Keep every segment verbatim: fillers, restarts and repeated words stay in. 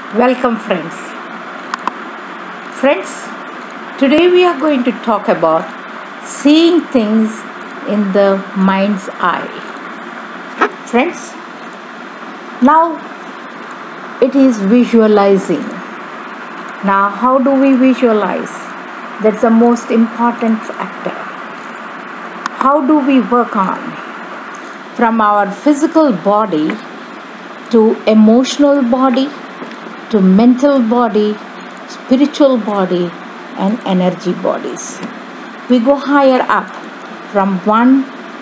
Welcome, friends. Friends, today we are going to talk about seeing things in the mind's eye. Friends, now it is visualizing. Now, how do we visualize? That's the most important factor. How do we work on? From our physical body to emotional body to mental body, spiritual body, and energy bodies. We go higher up from one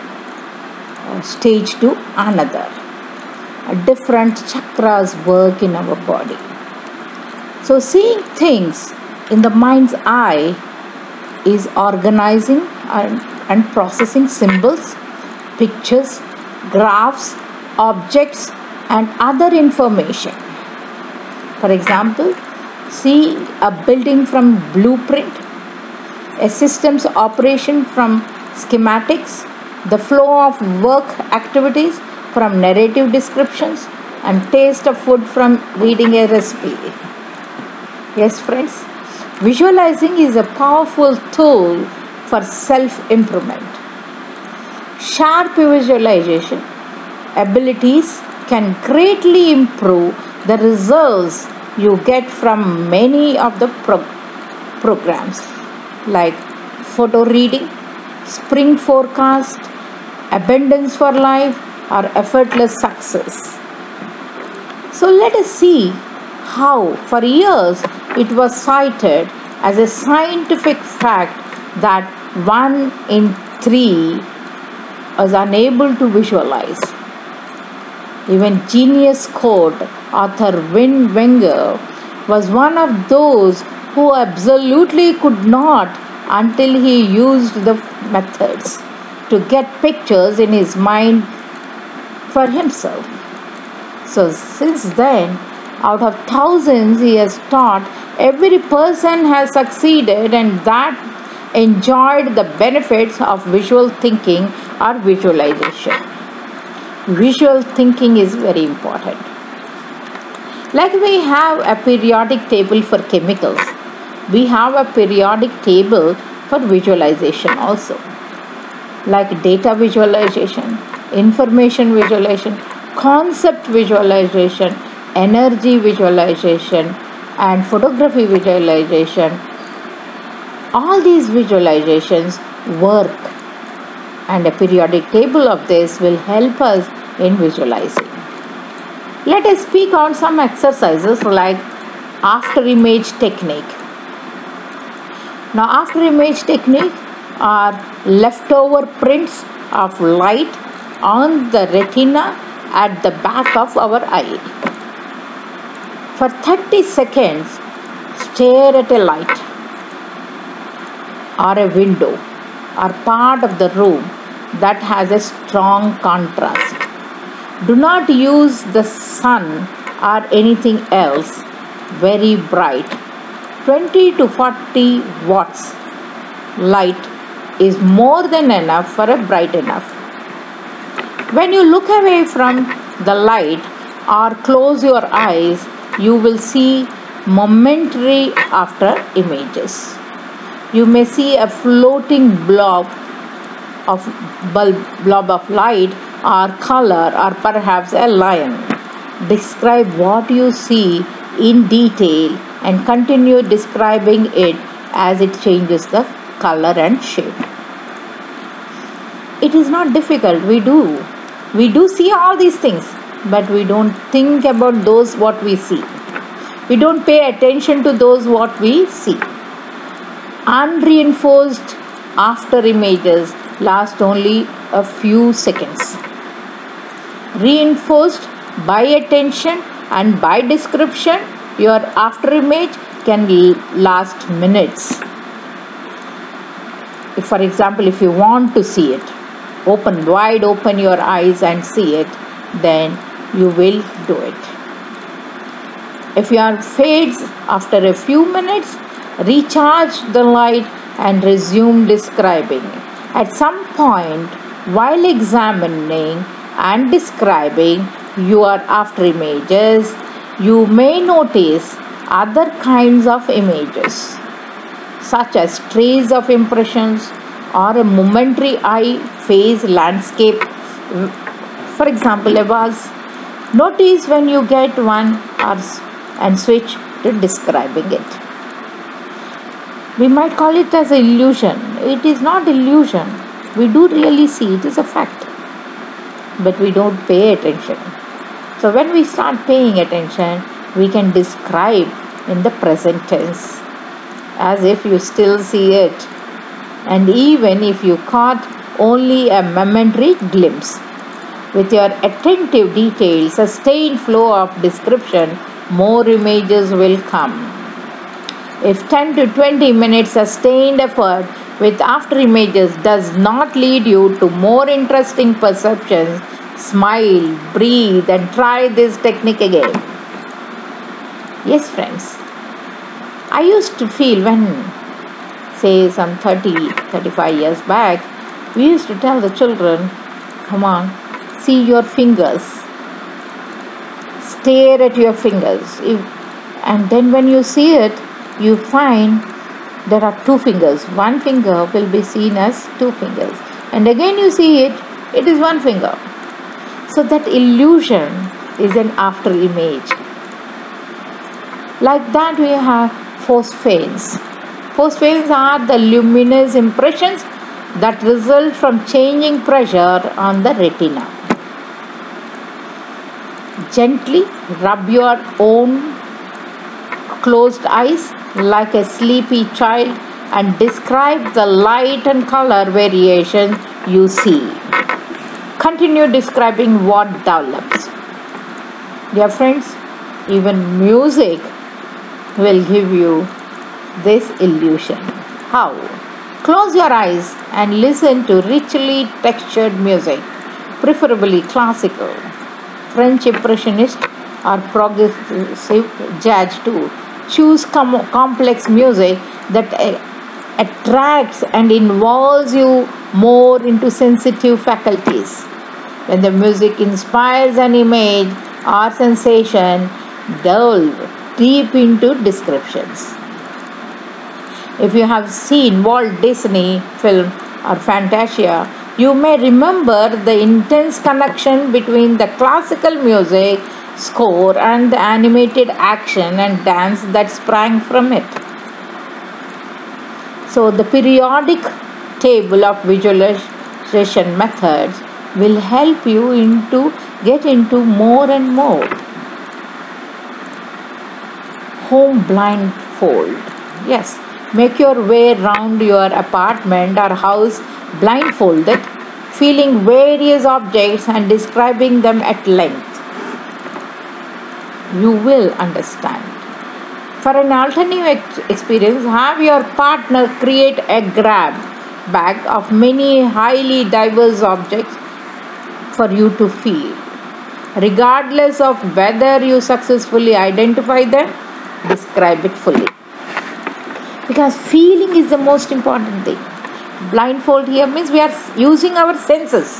uh, stage to another. Different chakras work in our body. So, seeing things in the mind's eye is organizing and, and processing symbols, pictures, graphs, objects, and other information. For example, see a building from blueprint, a system's operation from schematics, the flow of work activities from narrative descriptions, and taste of food from reading a recipe. Yes, friends, visualizing is a powerful tool for self-improvement. Sharp visualization abilities can greatly improve the results you get from many of the pro- programs like photo reading, spring forecast, abundance for life, or effortless success. So let us see how for years it was cited as a scientific fact that one in three was unable to visualize. Even Genius Code author Win Wenger was one of those who absolutely could not until he used the methods to get pictures in his mind for himself. So since then, out of thousands he has taught, every person has succeeded and that enjoyed the benefits of visual thinking or visualization. Visual thinking is very important. Like we have a periodic table for chemicals, we have a periodic table for visualization also. Like data visualization, information visualization, concept visualization, energy visualization, and photography visualization. All these visualizations work, and a periodic table of this will help us in visualizing. Let us speak on some exercises like after image technique. Now, after image technique are leftover prints of light on the retina at the back of our eye. For thirty seconds, stare at a light or a window or part of the room that has a strong contrast. Do not use the sun or anything else very bright. twenty to forty watts light is more than enough for a bright enough. When you look away from the light or close your eyes, you will see momentary after images. You may see a floating blob of bulb, blob of light or color or perhaps a lion. Describe what you see in detail and continue describing it as it changes the color and shape. It is not difficult. We do. We do see all these things, but we don't think about those what we see. We don't pay attention to those what we see. Unreinforced after images last only a few seconds. Reinforced by attention and by description, your after image can last minutes. If, for example, if you want to see it, open wide open your eyes and see it, then you will do it. If your fades after a few minutes, recharge the light and resume describing. At some point, while examining and describing your after images, you may notice other kinds of images, such as trace of impressions or a momentary eye phase landscape. For example, a vase. Notice when you get one or and switch to describing it. We might call it as illusion. It is not illusion. We do really see it is a fact, but we don't pay attention. So when we start paying attention, we can describe in the present tense as if you still see it, and even if you caught only a momentary glimpse. With your attentive detail, sustained flow of description, more images will come. If ten to twenty minutes sustained effort with after images does not lead you to more interesting perceptions, smile, breathe, and try this technique again. Yes, friends. I used to feel when, say, some thirty, thirty-five years back, we used to tell the children, come on, see your fingers. Stare at your fingers. If, and then when you see it, you find there are two fingers. One finger will be seen as two fingers. And again you see it, it is one finger. So that illusion is an after image. Like that we have phosphanes. Phosphanes are the luminous impressions that result from changing pressure on the retina. Gently rub your own closed eyes like a sleepy child and describe the light and color variation you see. Continue describing what develops. Dear friends, even music will give you this illusion. How? Close your eyes and listen to richly textured music, preferably classical, French Impressionist, or progressive jazz too. Choose com- complex music that uh, attracts and involves you more into sensitive faculties. When the music inspires an image or sensation, delve deep into descriptions. If you have seen Walt Disney film or Fantasia, you may remember the intense connection between the classical music score and the animated action and dance that sprang from it. So the periodic table of visualization methods will help you into get into more and more. Home blindfold. Yes, make your way around your apartment or house blindfolded, feeling various objects and describing them at length. You will understand. For an alternative experience, have your partner create a grab bag of many highly diverse objects for you to feel. Regardless of whether you successfully identify them, describe it fully. Because feeling is the most important thing. Blindfold here means we are using our senses.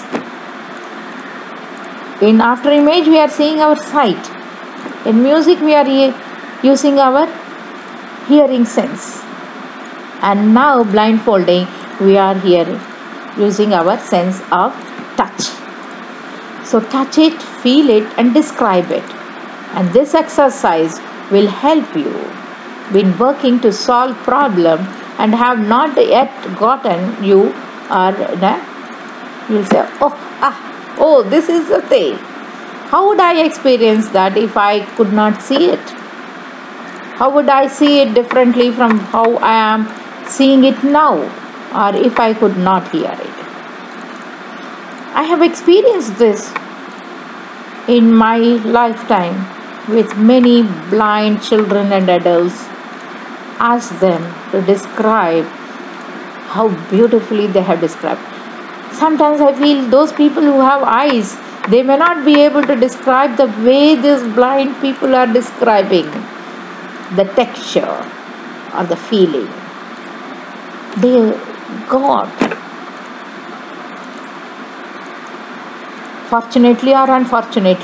In after image, we are seeing our sight. In music, we are using our hearing sense. And now, blindfolding, we are here using our sense of touch. So, touch it, feel it, and describe it. And this exercise will help you in working to solve problem and have not yet gotten you or you will say, oh, ah, oh, this is the thing. How would I experience that if I could not see it? How would I see it differently from how I am seeing it now, or if I could not hear it? I have experienced this in my lifetime with many blind children and adults. Ask them to describe how beautifully they have described. Sometimes I feel those people who have eyes, they may not be able to describe the way these blind people are describing the texture or the feeling. They got, fortunately or unfortunately,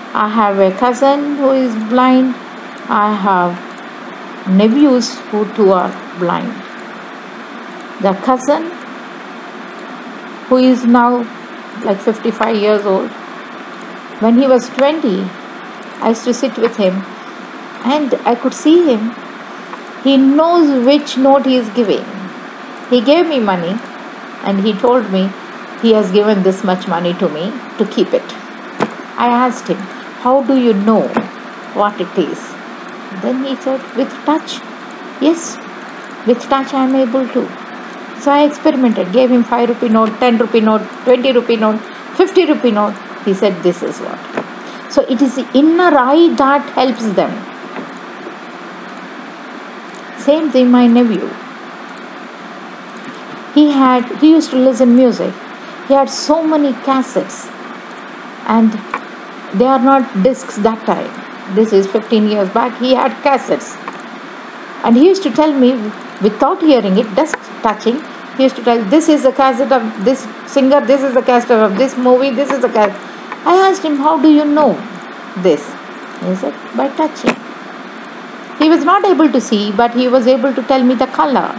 I have a cousin who is blind. I have nephews who too are blind. The cousin who is now like fifty-five years old, when he was twenty, I used to sit with him and I could see him. He knows which note he is giving. He gave me money and he told me he has given this much money to me to keep it. I asked him, how do you know what it is? Then he said, with touch. Yes, with touch I am able to. So I experimented, gave him five rupee note, ten rupee note, twenty rupee note, fifty rupee note. He said, this is what. So it is the inner eye that helps them. Same thing, my nephew. He had, he used to listen music. He had so many cassettes, and they are not discs that time. This is fifteen years back. He had cassettes, and he used to tell me without hearing it, just touching. He used to tell, this is the cassette of this singer, this is the cassette of this movie, this is the cassette. I asked him, how do you know this? He said, by touching. He was not able to see, but he was able to tell me the color.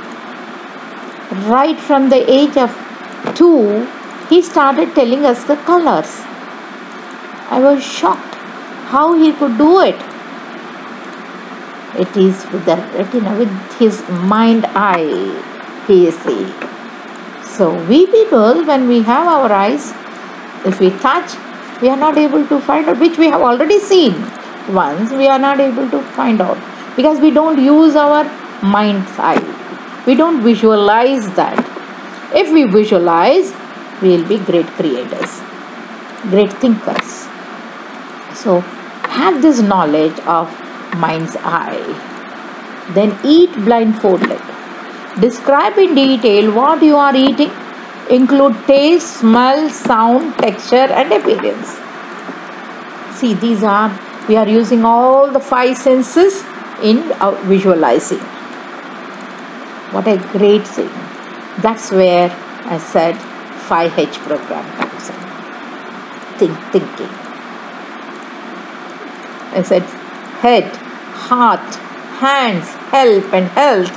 Right from the age of two, he started telling us the colors. I was shocked how he could do it. It is with the retina, with his mind eye, he is seeing. So we people, when we have our eyes, if we touch, we are not able to find out, which we have already seen once, we are not able to find out because we don't use our mind's eye. We don't visualize that. If we visualize, we will be great creators, great thinkers. So have this knowledge of mind's eye. Then eat blindfolded. Describe in detail what you are eating. Include taste, smell, sound, texture and appearance. See, these are, we are using all the five senses in our visualizing. What a great thing. That's where I said five H program comes in. Think, thinking. I said head, heart, hands, help and health.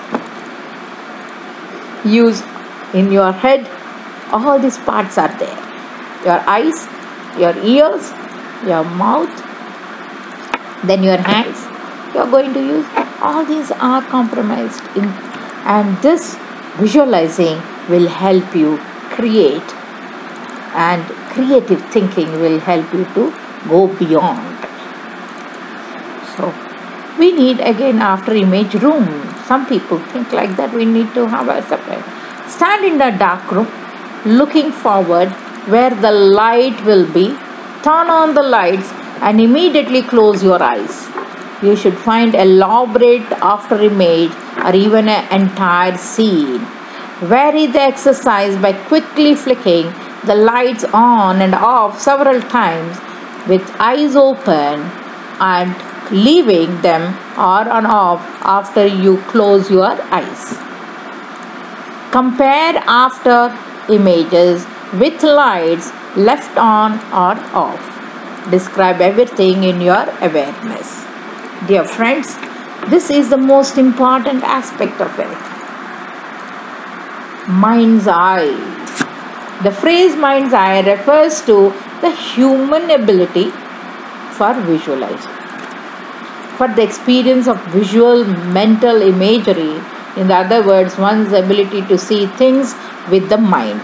Use in your head, all these parts are there. Your eyes, your ears, your mouth, then your hands. You are going to use, all these are compromised in, and this visualizing will help you create, and creative thinking will help you to go beyond. So we need again after image room. Some people think like that, we need to have a separate. Stand in the dark room, looking forward where the light will be. Turn on the lights and immediately close your eyes. You should find elaborate after image or even an entire scene. Vary the exercise by quickly flicking the lights on and off several times with eyes open and leaving them on and off after you close your eyes. Compare after images with lights left on or off. Describe everything in your awareness. Dear friends, this is the most important aspect of it. Mind's eye. The phrase mind's eye refers to the human ability for visualizing, for the experience of visual mental imagery. In other words, one's ability to see things with the mind.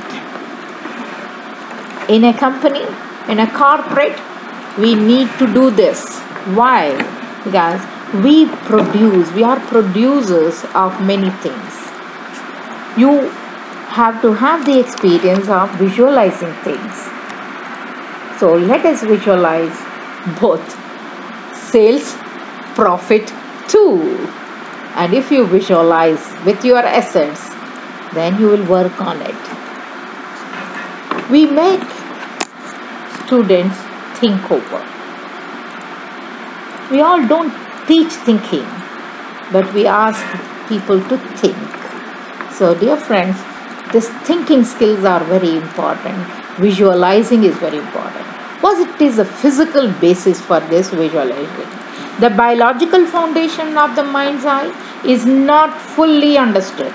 In a company, in a corporate, we need to do this. Why? Because we produce, we are producers of many things. You have to have the experience of visualizing things. So let us visualize both sales, profit too. And if you visualize with your assets, then you will work on it. We make students think over. We all don't teach thinking, but we ask people to think. So dear friends, these thinking skills are very important. Visualizing is very important. What because it is a physical basis for this visualization. The biological foundation of the mind's eye is not fully understood.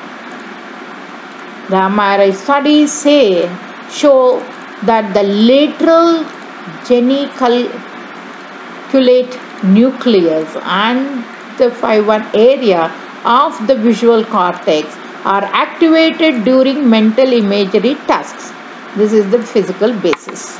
The M R I studies say show that the lateral geniculate nucleus and the five one area of the visual cortex are activated during mental imagery tasks. This is the physical basis.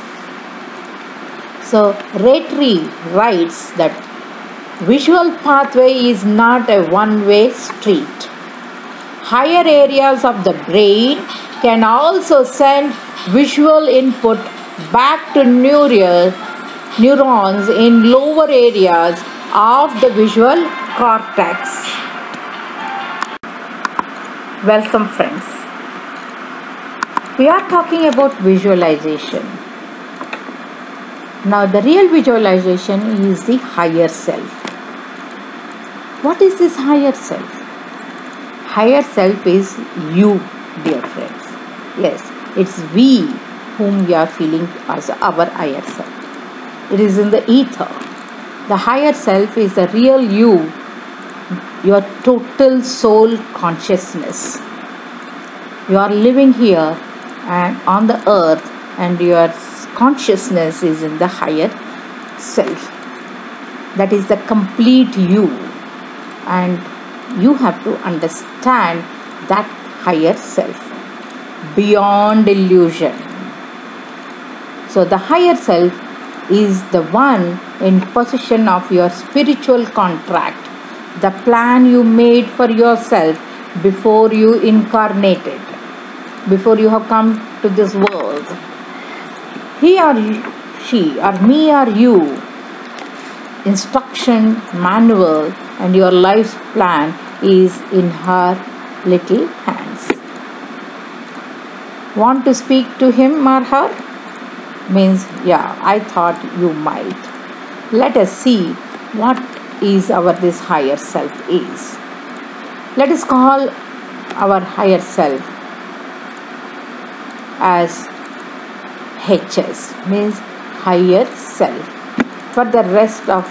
So Rattray writes that visual pathway is not a one-way street. Higher areas of the brain can also send visual input back to neural, neurons in lower areas of the visual cortex. Welcome, friends. We are talking about visualization. Now, the real visualization is the higher self. What is this higher self? Higher self is you, dear friends. Yes, it's we whom we are feeling as our higher self. It is in the ether. The higher self is the real you, your total soul consciousness. You are living here and on the earth, and your consciousness is in the higher self. That is the complete you, and you have to understand that higher self beyond illusion. So the higher self is the one in possession of your spiritual contract, the plan you made for yourself before you incarnated, before you have come to this world. He or she or me or you, instruction manual and your life's plan is in her little hands. Want to speak to him or her? Means, yeah, I thought you might. Let us see what is our this higher self is. Let us call our higher self as H S, means higher self, for the rest of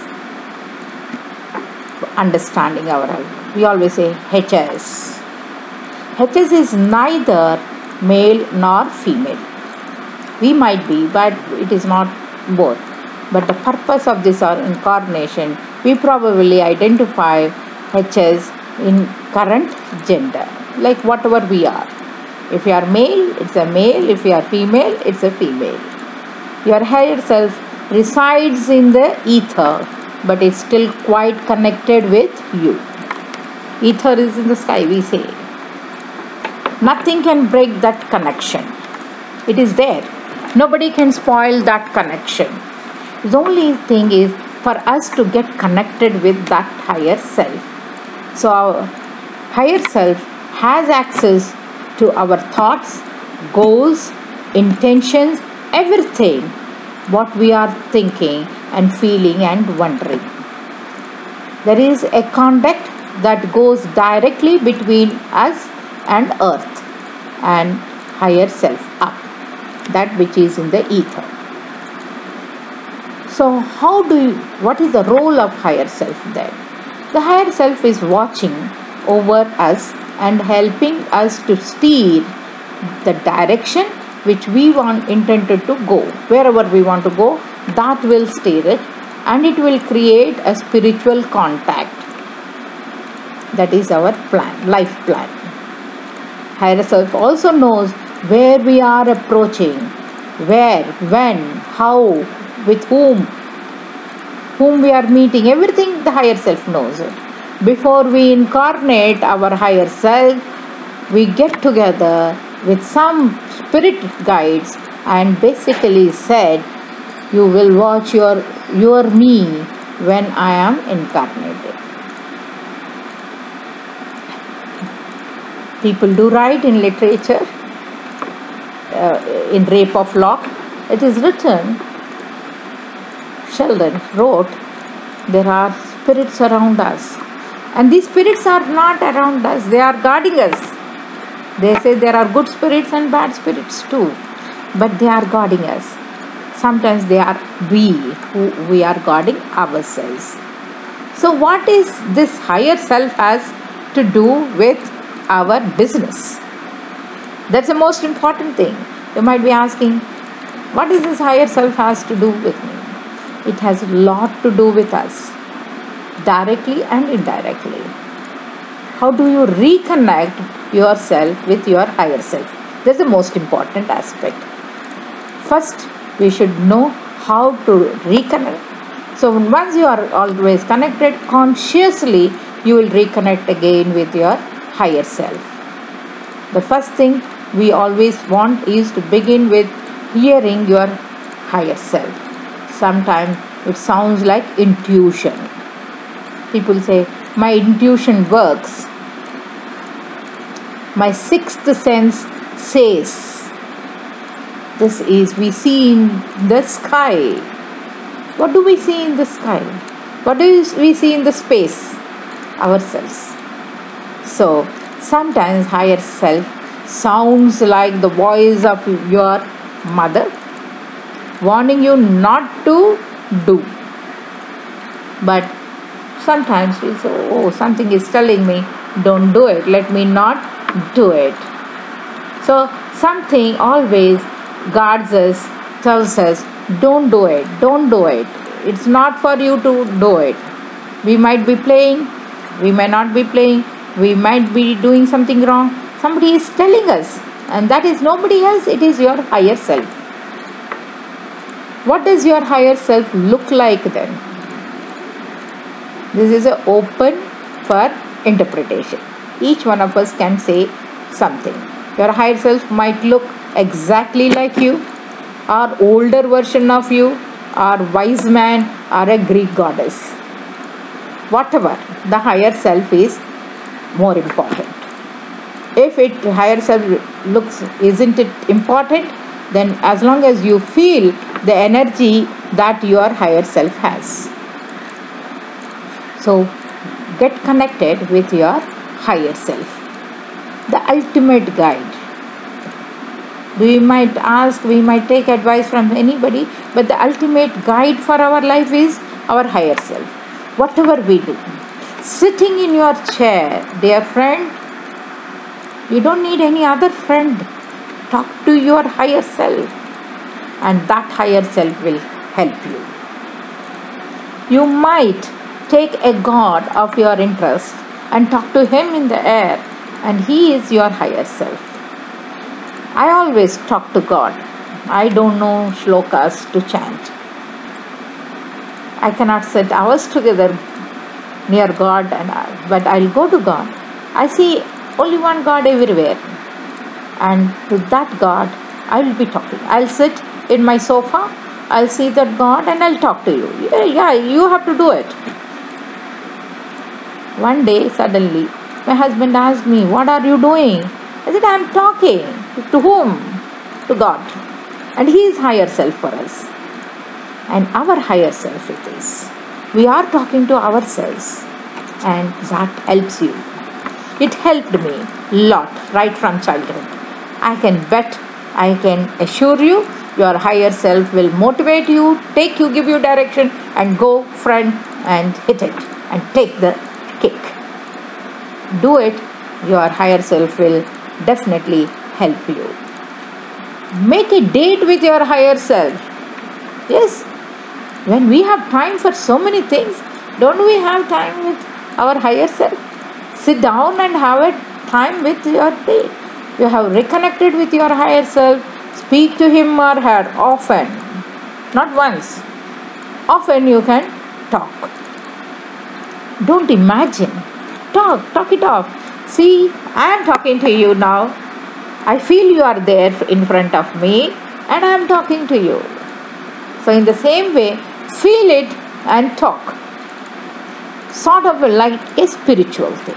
understanding our life. We always say H S. H S is neither male nor female. We might be, but it is not both. But the purpose of this our incarnation, we probably identify H S in current gender, like whatever we are. If you are male, it's a male. If you are female, it's a female. Your higher self resides in the ether, but it's still quite connected with you. Ether is in the sky, we say. Nothing can break that connection. It is there. Nobody can spoil that connection. The only thing is for us to get connected with that higher self. So our higher self has access to our thoughts, goals, intentions, everything what we are thinking and feeling and wondering. There is a conduct that goes directly between us and earth and higher self up, that which is in the ether. So how do you, what is the role of higher self then? The higher self is watching over us and helping us to steer the direction which we want intended to go. Wherever we want to go, that will steer it, and it will create a spiritual contact. That is our plan, life plan. Higher self also knows where we are approaching, where, when, how, with whom, whom we are meeting. Everything the higher self knows it. Before we incarnate our higher self, we get together with some spirit guides and basically said, you will watch your, your me when I am incarnated. People do write in literature, uh, in Rape of Lock, it is written, Sheldon wrote, there are spirits around us. And these spirits are not around us, they are guarding us. They say there are good spirits and bad spirits too, but they are guarding us. Sometimes they are we who we are guarding ourselves. So what is this higher self has to do with our business? That's the most important thing. You might be asking, what is this higher self has to do with me? It has a lot to do with us, directly and indirectly. How do you reconnect yourself with your higher self? That's the most important aspect. First, we should know how to reconnect. So once you are always connected consciously, you will reconnect again with your higher self. The first thing we always want is to begin with hearing your higher self. Sometimes it sounds like intuition. People say, my intuition works. My sixth sense says. This is we see in the sky. What do we see in the sky? What do we see in the space? Ourselves. So sometimes higher self sounds like the voice of your mother warning you not to do. But sometimes we say, oh, something is telling me, don't do it. Let me not do it. So something always guards us, tells us, don't do it, don't do it. It's not for you to do it. We might be playing, we may not be playing, we might be doing something wrong. Somebody is telling us, and that is nobody else, it is your higher self. What does your higher self look like then? This is a open for interpretation. Each one of us can say something. Your higher self might look exactly like you, or older version of you, or wise man, or a Greek goddess. Whatever, the higher self is more important. If it higher self looks, isn't it important? Then as long as you feel the energy that your higher self has. So get connected with your higher self, the ultimate guide. We might ask, we might take advice from anybody, but the ultimate guide for our life is our higher self. Whatever we do, sitting in your chair, dear friend, you don't need any other friend. Talk to your higher self, and that higher self will help you. You might take a god of your interest and talk to him in the air, and he is your higher self. I always talk to God. I don't know shlokas to chant. I cannot sit hours together near God, and I, but I'll go to God. I see only one God everywhere, and to that God I will be talking. I'll sit in my sofa, I'll see that God, and I'll talk to you. Yeah, yeah, you have to do it. One day, suddenly, my husband asked me, what are you doing? I said, I'm talking. To whom? To God. And He is higher self for us. And our higher self it is. We are talking to ourselves. And that helps you. It helped me a lot right from childhood. I can bet, I can assure you, your higher self will motivate you, take you, give you direction, and go front and hit it and take the kick. Do it, your higher self will definitely help you. Make a date with your higher self. Yes, when we have time for so many things, don't we have time with our higher self? Sit down and have a time with your date. You have reconnected with your higher self. Speak to him or her often, not once. Often you can talk. Don't imagine. Talk, talk it off. See, I am talking to you now. I feel you are there in front of me and I am talking to you. So in the same way, feel it and talk. Sort of like a spiritual thing.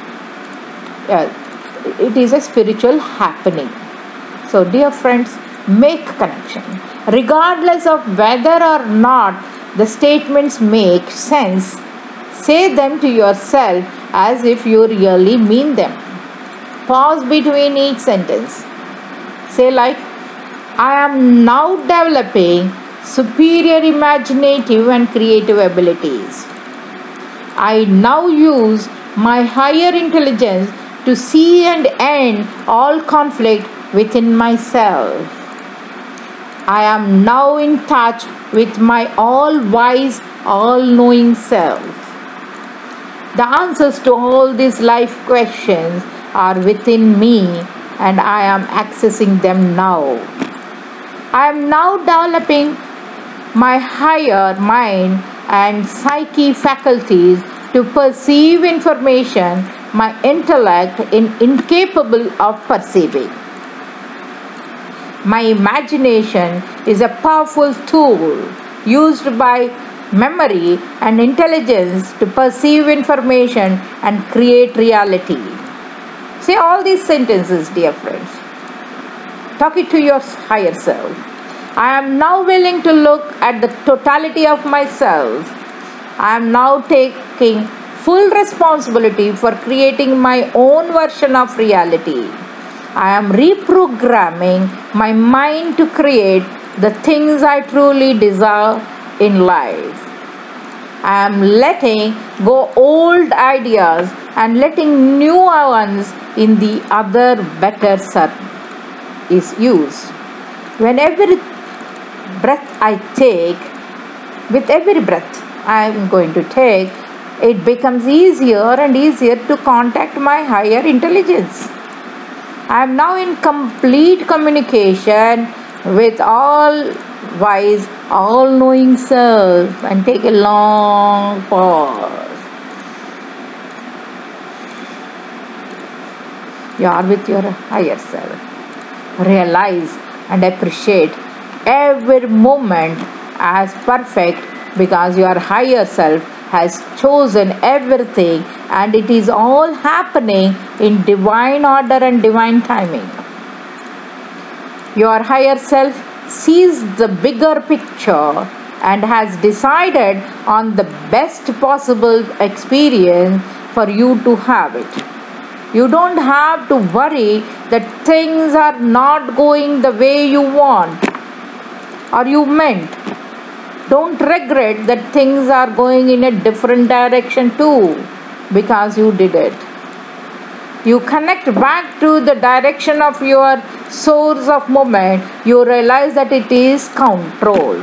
Yeah, it is a spiritual happening. So dear friends, make connection. Regardless of whether or not the statements make sense, say them to yourself as if you really mean them. Pause between each sentence. Say like, I am now developing superior imaginative and creative abilities. I now use my higher intelligence to see and end all conflict within myself. I am now in touch with my all-wise, all-knowing self. The answers to all these life questions are within me, and I am accessing them now. I am now developing my higher mind and psyche faculties to perceive information my intellect is incapable of perceiving. My imagination is a powerful tool used by memory and intelligence to perceive information and create reality. Say all these sentences, dear friends. Talk it to your higher self. I am now willing to look at the totality of myself. I am now taking full responsibility for creating my own version of reality. I am reprogramming my mind to create the things I truly desire in life. I am letting go old ideas and letting new ones in the other better is used. When every breath I take, with every breath I am going to take, it becomes easier and easier to contact my higher intelligence. I am now in complete communication with all wise, all-knowing self, and take a long pause. You are with your higher self. Realize and appreciate every moment as perfect because your higher self has chosen everything, and it is all happening in divine order and divine timing. Your higher self sees the bigger picture and has decided on the best possible experience for you to have it. You don't have to worry that things are not going the way you want or you meant. Don't regret that things are going in a different direction too, because you did it. You connect back to the direction of your source of moment. You realize that it is control.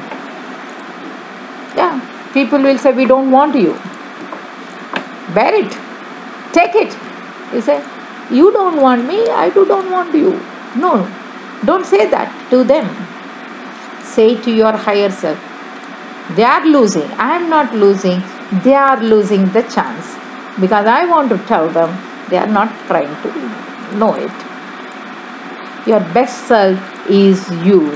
Yeah, people will say, we don't want you. Bear it. Take it. You say, you don't want me, I too don't want you. No, don't say that to them. Say to your higher self, they are losing. I am not losing. They are losing the chance. Because I want to tell them, they are not trying to know it. Your best self is you.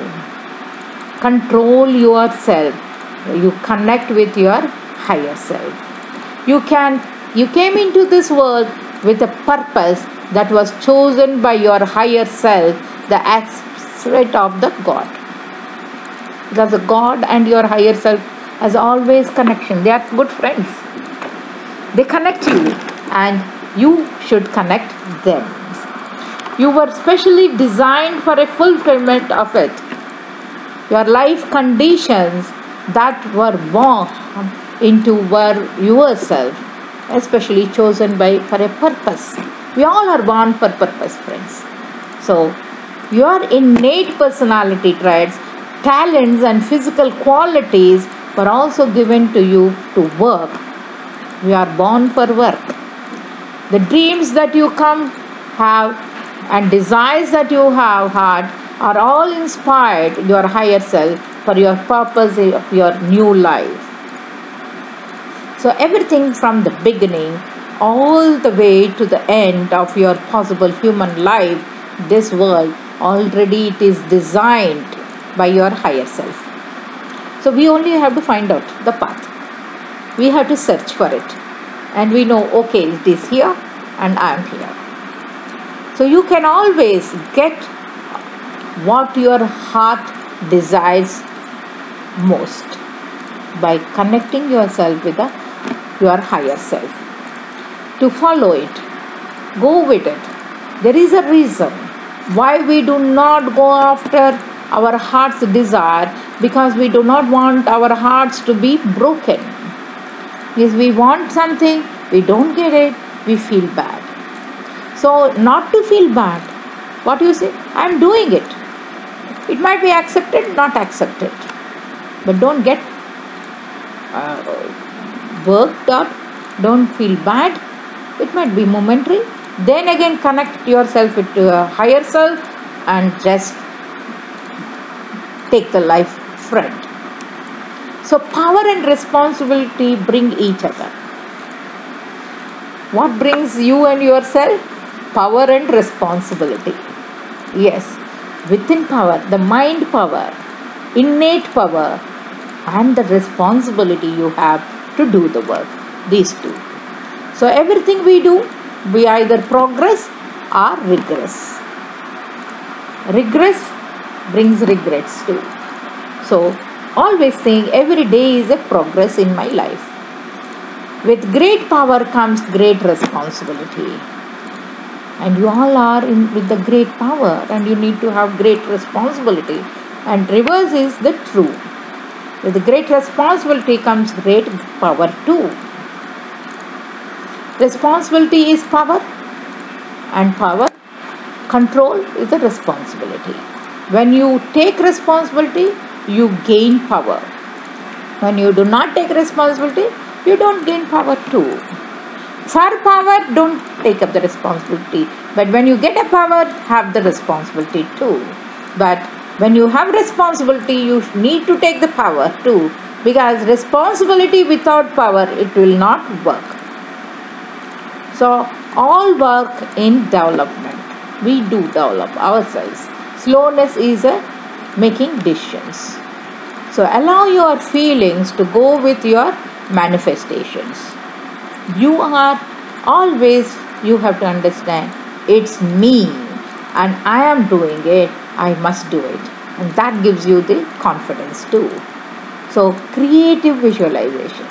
Control yourself. You connect with your higher self. You can. You came into this world with a purpose that was chosen by your higher self, the aspect of the God. Because the God and your higher self has always connection. They are good friends. They connect you, and you should connect them. You were specially designed for a fulfillment of it. Your life conditions that were born into were yourself, especially chosen by for a purpose. We all are born for purpose, friends. So, your innate personality traits, talents and physical qualities were also given to you to work. We are born for work. The dreams that you come have and desires that you have had are all inspired your higher self for your purpose of your new life. So everything from the beginning all the way to the end of your possible human life, this world, already it is designed by your higher self. So we only have to find out the path. We have to search for it. And we know, okay, it is here and I am here. So you can always get what your heart desires most by connecting yourself with the, your higher self. To follow it, go with it. There is a reason why we do not go after our heart's desire because we do not want our hearts to be broken. If we want something, we don't get it, we feel bad. So, not to feel bad, what you say? I am doing it. It might be accepted, not accepted. But don't get uh, worked up, don't feel bad. It might be momentary. Then again connect yourself with a higher self and just take the life friend. So power and responsibility bring each other. What brings you and yourself? Power and responsibility. Yes, within power, the mind power, innate power, and the responsibility you have to do the work. These two. So everything we do, we either progress or regress. Regress brings regrets too. So always saying every day is a progress in my life. With great power comes great responsibility. And you all are in with the great power and you need to have great responsibility. And reverse is the true. With the great responsibility comes great power too. Responsibility is power, and power, control is the responsibility. When you take responsibility, you gain power. When you do not take responsibility, you don't gain power too. For power, don't take up the responsibility. But when you get a power, have the responsibility too. But when you have responsibility, you need to take the power too. Because responsibility without power, it will not work. So, all work in development. We do develop ourselves. Slowness is a making decisions. So, allow your feelings to go with your manifestations. You are always, you have to understand, it's me and I am doing it, I must do it. And that gives you the confidence too. So, creative visualization.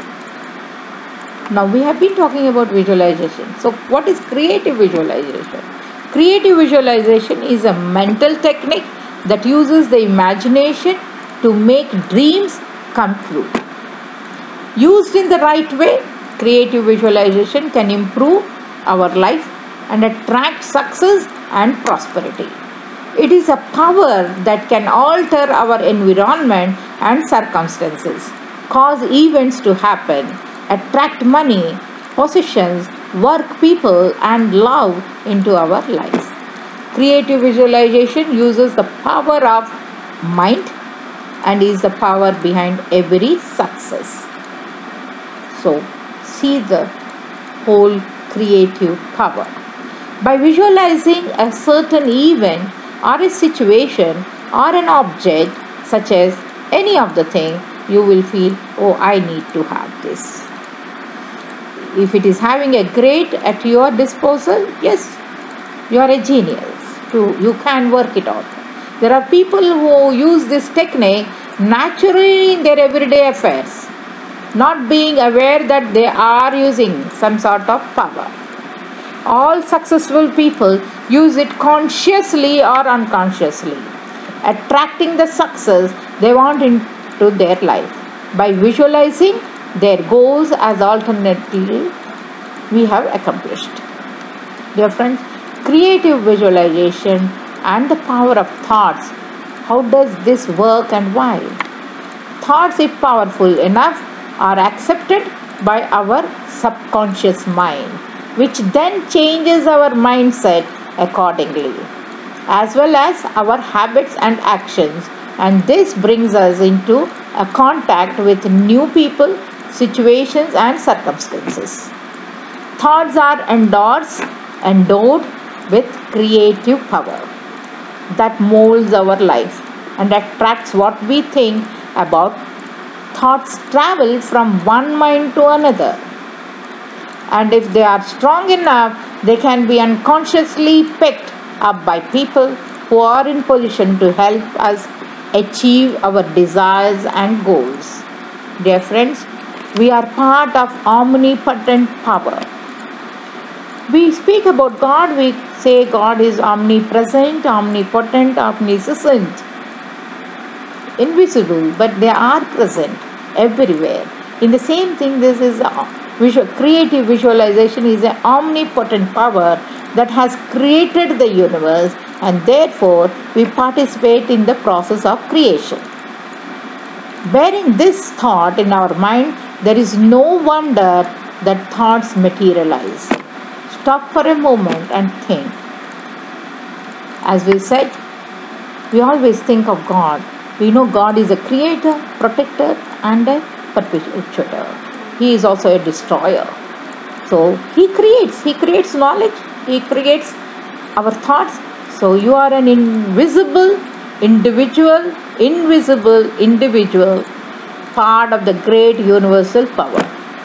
Now we have been talking about visualization. So what is creative visualization? Creative visualization is a mental technique that uses the imagination to make dreams come true. Used in the right way, creative visualization can improve our life and attract success and prosperity. It is a power that can alter our environment and circumstances, cause events to happen, attract money, possessions, work, people, and love into our lives. Creative visualization uses the power of mind and is the power behind every success. So, see the whole creative power. By visualizing a certain event or a situation or an object, such as any of the thing, you will feel, oh, I need to have this. If it is having a great at your disposal, yes, you are a genius. Too. You can work it out. There are people who use this technique naturally in their everyday affairs, not being aware that they are using some sort of power. All successful people use it consciously or unconsciously, attracting the success they want into their life by visualizing their goals as alternatively we have accomplished. Dear friends, creative visualization and the power of thoughts. How does this work and why? Thoughts, if powerful enough, are accepted by our subconscious mind, which then changes our mindset accordingly, as well as our habits and actions, and this brings us into a contact with new people, situations, and circumstances. Thoughts are endorsed, endowed with creative power that molds our life and attracts what we think about. Thoughts travel from one mind to another, and if they are strong enough, they can be unconsciously picked up by people who are in position to help us achieve our desires and goals. Dear friends, we are part of omnipotent power. We speak about God, we say God is omnipresent, omnipotent, omniscient. invisible, but they are present everywhere. In the same thing, this is a visual, creative visualization is an omnipotent power that has created the universe, and therefore we participate in the process of creation. Bearing this thought in our mind, there is no wonder that thoughts materialize. Stop for a moment and think. As we said, we always think of God. We know God is a creator, protector, and a perpetuator. He is also a destroyer. So He creates. He creates knowledge. He creates our thoughts. So you are an invisible individual, invisible individual, part of the great universal power.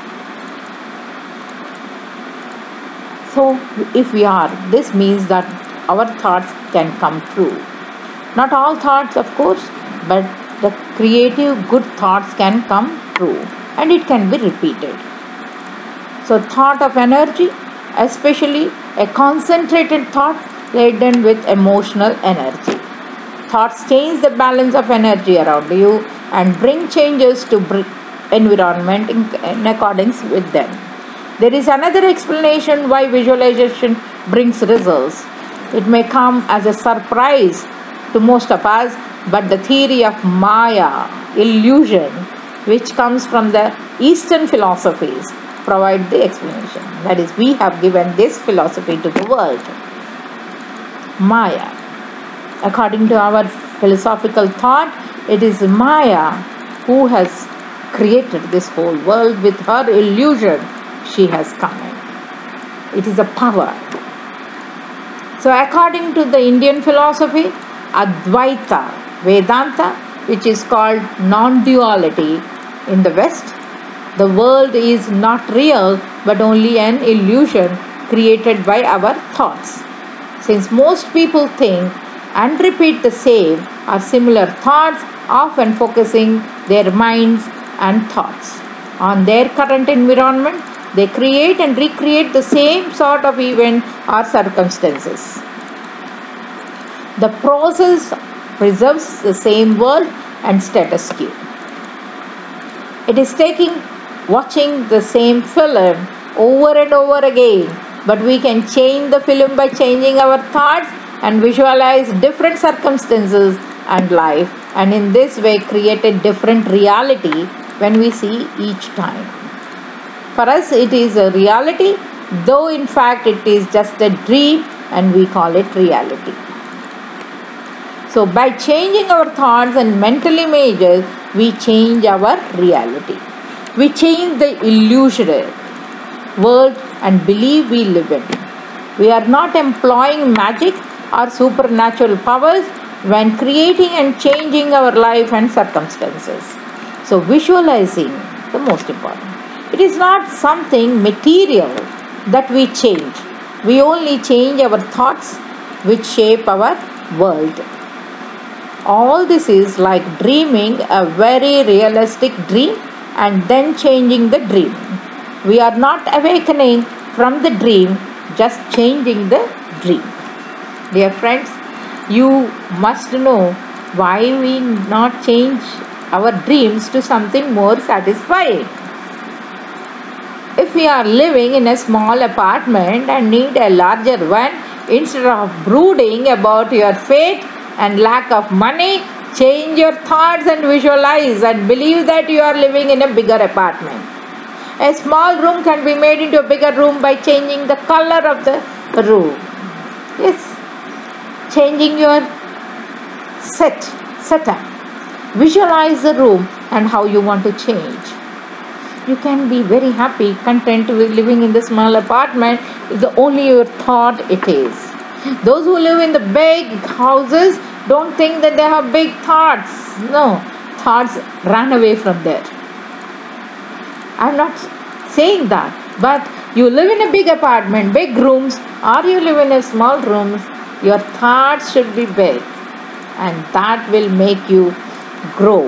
So if we are, this means that our thoughts can come true. Not all thoughts, of course, but the creative good thoughts can come true, and it can be repeated. So thought of energy, especially a concentrated thought laden with emotional energy. Thoughts change the balance of energy around you and bring changes to environment in, in accordance with them. There is another explanation why visualization brings results. It may come as a surprise to most of us, but the theory of Maya, illusion, which comes from the Eastern philosophies, provide the explanation. That is, we have given this philosophy to the world. Maya. According to our philosophical thought, it is Maya who has created this whole world. With her illusion, she has come in. It is a power. So according to the Indian philosophy, Advaita, Vedanta, which is called non-duality in the West, the world is not real but only an illusion created by our thoughts. Since most people think and repeat the same or similar thoughts, often focusing their minds and thoughts on their current environment, they create and recreate the same sort of event or circumstances. The process preserves the same world and status quo. It is taking watching the same film over and over again, but we can change the film by changing our thoughts and visualize different circumstances and life, and in this way create a different reality when we see each time. For us it is a reality, though in fact it is just a dream and we call it reality. So by changing our thoughts and mental images, we change our reality. We change the illusory world and belief we live in. We are not employing magic or supernatural powers when creating and changing our life and circumstances. So visualizing, the most important. It is not something material that we change. We only change our thoughts which shape our world. All this is like dreaming a very realistic dream and then changing the dream. We are not awakening from the dream, just changing the dream. Dear friends, you must know why we not change our dreams to something more satisfying. If we are living in a small apartment and need a larger one, instead of brooding about your fate and lack of money, change your thoughts and visualize and believe that you are living in a bigger apartment. A small room can be made into a bigger room by changing the color of the room. Yes, changing your set, setup. Visualize the room and how you want to change. You can be very happy, content with living in the small apartment if the only your thought it is. Those who live in the big houses don't think that they have big thoughts. No, thoughts run away from there. I'm not saying that, but you live in a big apartment, big rooms, or you live in a small rooms, your thoughts should be big, and that will make you grow.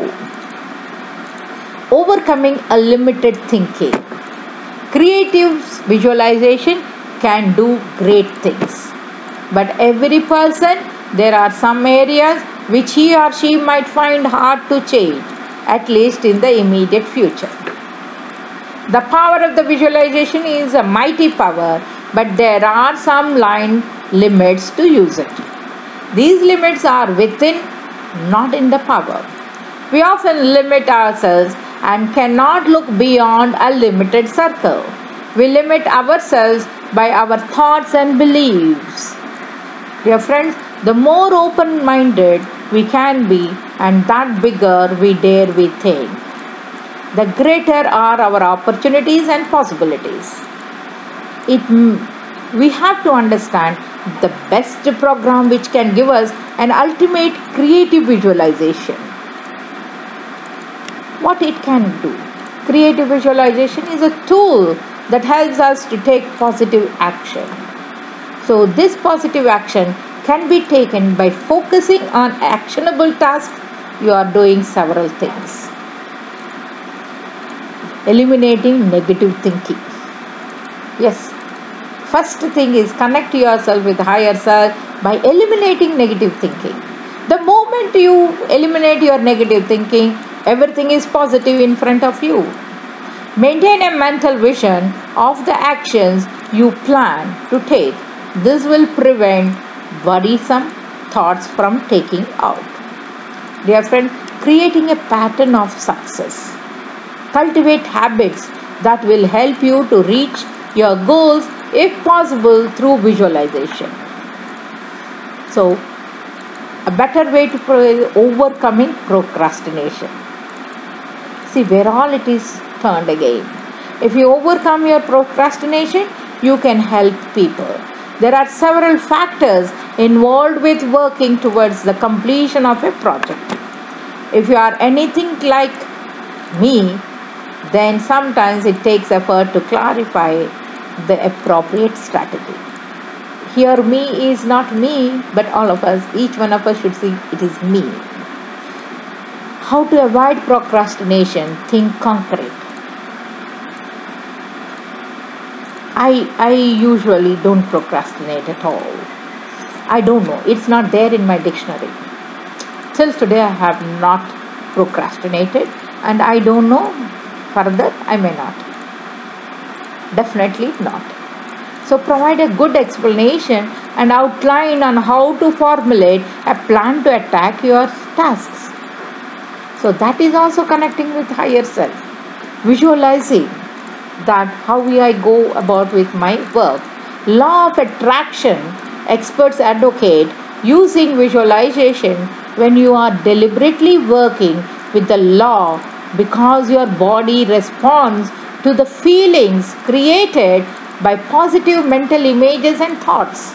Overcoming a limited thinking. Creative visualization can do great things. But every person, there are some areas which he or she might find hard to change, at least in the immediate future. The power of the visualization is a mighty power, but there are some line limits to use it. These limits are within, not in the power. We often limit ourselves and cannot look beyond a limited circle. We limit ourselves by our thoughts and beliefs. Dear friends, the more open-minded we can be, and that bigger we dare we think, the greater are our opportunities and possibilities. It, we have to understand the best program which can give us an ultimate creative visualization. What it can do? Creative visualization is a tool that helps us to take positive action. So this positive action can be taken by focusing on actionable tasks. You are doing several things. Eliminating negative thinking. Yes, first thing is connect yourself with higher self by eliminating negative thinking. The moment you eliminate your negative thinking, everything is positive in front of you. Maintain a mental vision of the actions you plan to take. This will prevent worrisome thoughts from taking out. Dear friend, creating a pattern of success. Cultivate habits that will help you to reach your goals if possible through visualization. So, a better way to pro- overcoming procrastination. See where all it is turned again. If you overcome your procrastination, you can help people. There are several factors involved with working towards the completion of a project. If you are anything like me, then sometimes it takes effort to clarify the appropriate strategy. Here, me is not me, but all of us, each one of us should see it is me. How to avoid procrastination? Think concrete. I, I usually don't procrastinate at all. I don't know. It's not there in my dictionary. Till today, I have not procrastinated, and I don't know. Further, I may not. Definitely not. So provide a good explanation and outline on how to formulate a plan to attack your tasks. So that is also connecting with higher self. Visualizing that how will I go about with my work. Law of attraction, experts advocate using visualization when you are deliberately working with the law, because your body responds to the feelings created by positive mental images and thoughts.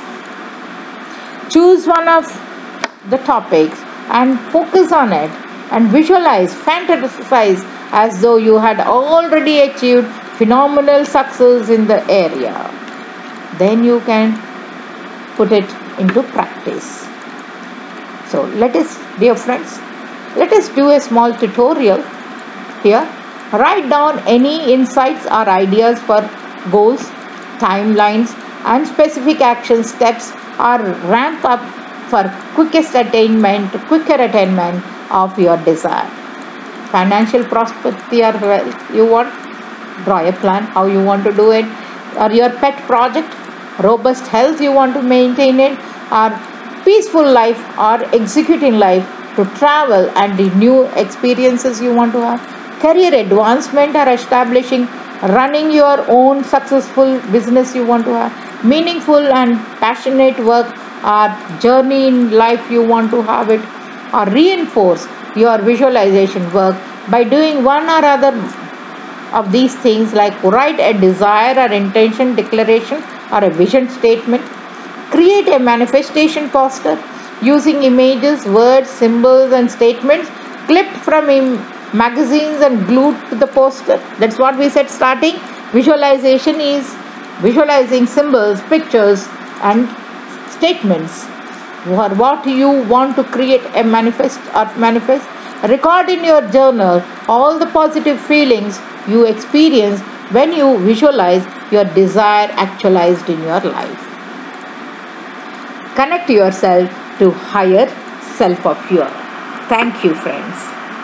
Choose one of the topics and focus on it and visualize, fantasize as though you had already achieved phenomenal success in the area. Then you can put it into practice. So let us, dear friends, let us do a small tutorial here. Write down any insights or ideas for goals, timelines, and specific action steps, or ramp up for quickest attainment, quicker attainment of your desire. Financial prosperity or wealth you want, draw a plan how you want to do it. Or your pet project, robust health you want to maintain it, or peaceful life or executing life to travel and the new experiences you want to have. Career advancement or establishing, running your own successful business you want to have. Meaningful and passionate work or journey in life you want to have it. Or reinforce your visualization work by doing one or other of these things, like write a desire or intention declaration or a vision statement. Create a manifestation poster using images, words, symbols and statements clipped from Im- magazines and glued to the poster. That's what we said starting. Visualization is visualizing symbols, pictures and statements for what you want to create a manifest or manifest. Record in your journal all the positive feelings you experience when you visualize your desire actualized in your life. Connect yourself to higher self of yours. Thank you, friends.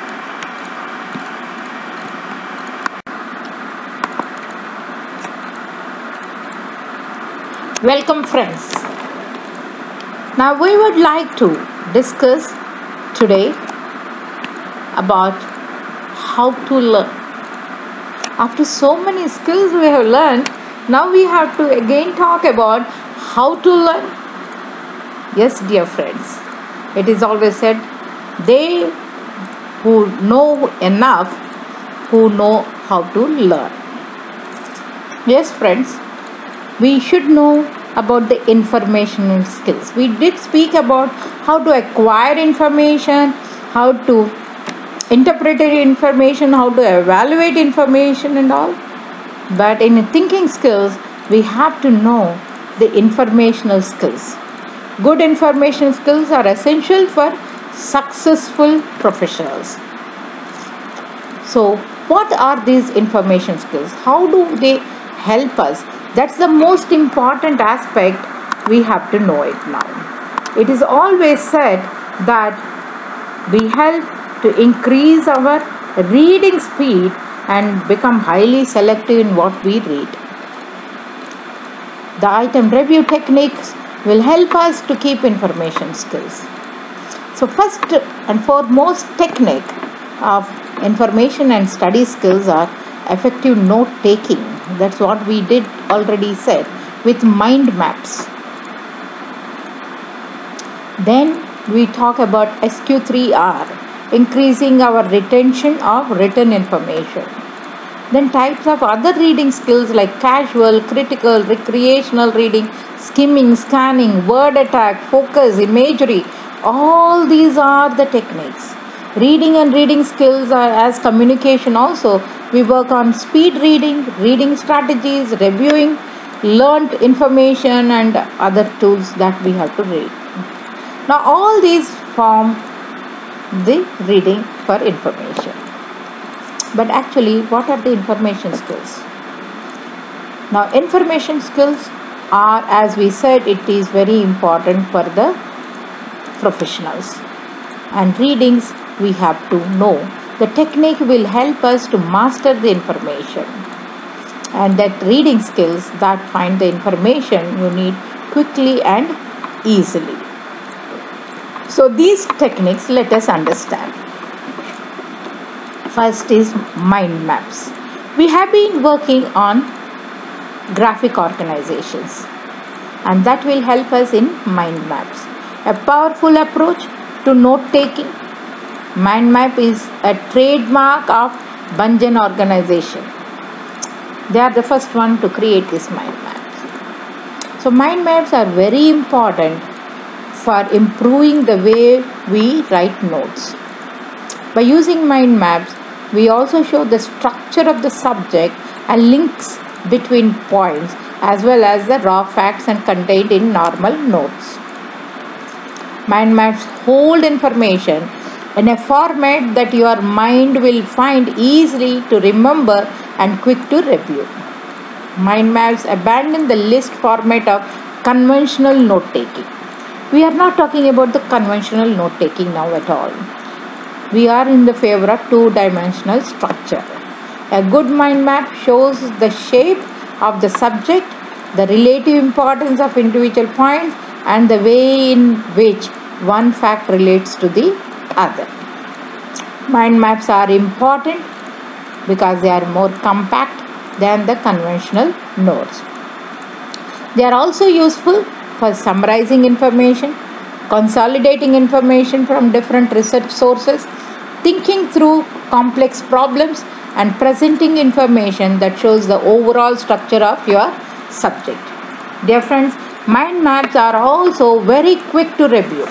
Welcome, friends. Now we would like to discuss today about how to learn. After so many skills we have learned, now we have to again talk about how to learn. Yes, dear friends, it is always said, they who know enough, who know how to learn. Yes, friends, we should know about the informational skills. We did speak about how to acquire information, how to interpret information, how to evaluate information and all. But in thinking skills, we have to know the informational skills. Good information skills are essential for successful professionals. So, what are these information skills? How do they help us? That's the most important aspect. We have to know it now. It is always said that we help to increase our reading speed and become highly selective in what we read. The item review techniques will help us to keep information skills. So first and foremost technique of information and study skills are effective note taking. That's what we did already said with mind maps. Then we talk about S Q three R, increasing our retention of written information. Then types of other reading skills like casual, critical, recreational reading, skimming, scanning, word attack, focus, imagery. All these are the techniques. Reading and reading skills are as communication also. We work on speed reading, reading strategies, reviewing learnt information and other tools that we have to read. Now all these form the reading for information. But actually, what are the information skills? Now information skills are, as we said, it is very important for the professionals. And readings we have to know. The technique will help us to master the information. And that reading skills that find the information you need quickly and easily. So these techniques let us understand. First is mind maps. We have been working on graphic organizations, and that will help us in mind maps. A powerful approach to note taking. Mind map is a trademark of Bunyan organization. They are the first one to create this mind maps. So mind maps are very important for improving the way we write notes. By using mind maps, we also show the structure of the subject and links between points as well as the raw facts and contained in normal notes. Mind maps hold information in a format that your mind will find easily to remember and quick to review. Mind maps abandon the list format of conventional note taking. We are not talking about the conventional note taking now at all. We are in the favor of two-dimensional structure. A good mind map shows the shape of the subject, the relative importance of individual points, and the way in which one fact relates to the other. Mind maps are important because they are more compact than the conventional notes. They are also useful for summarizing information, consolidating information from different research sources, thinking through complex problems, and presenting information that shows the overall structure of your subject. Dear friends, mind maps are also very quick to review,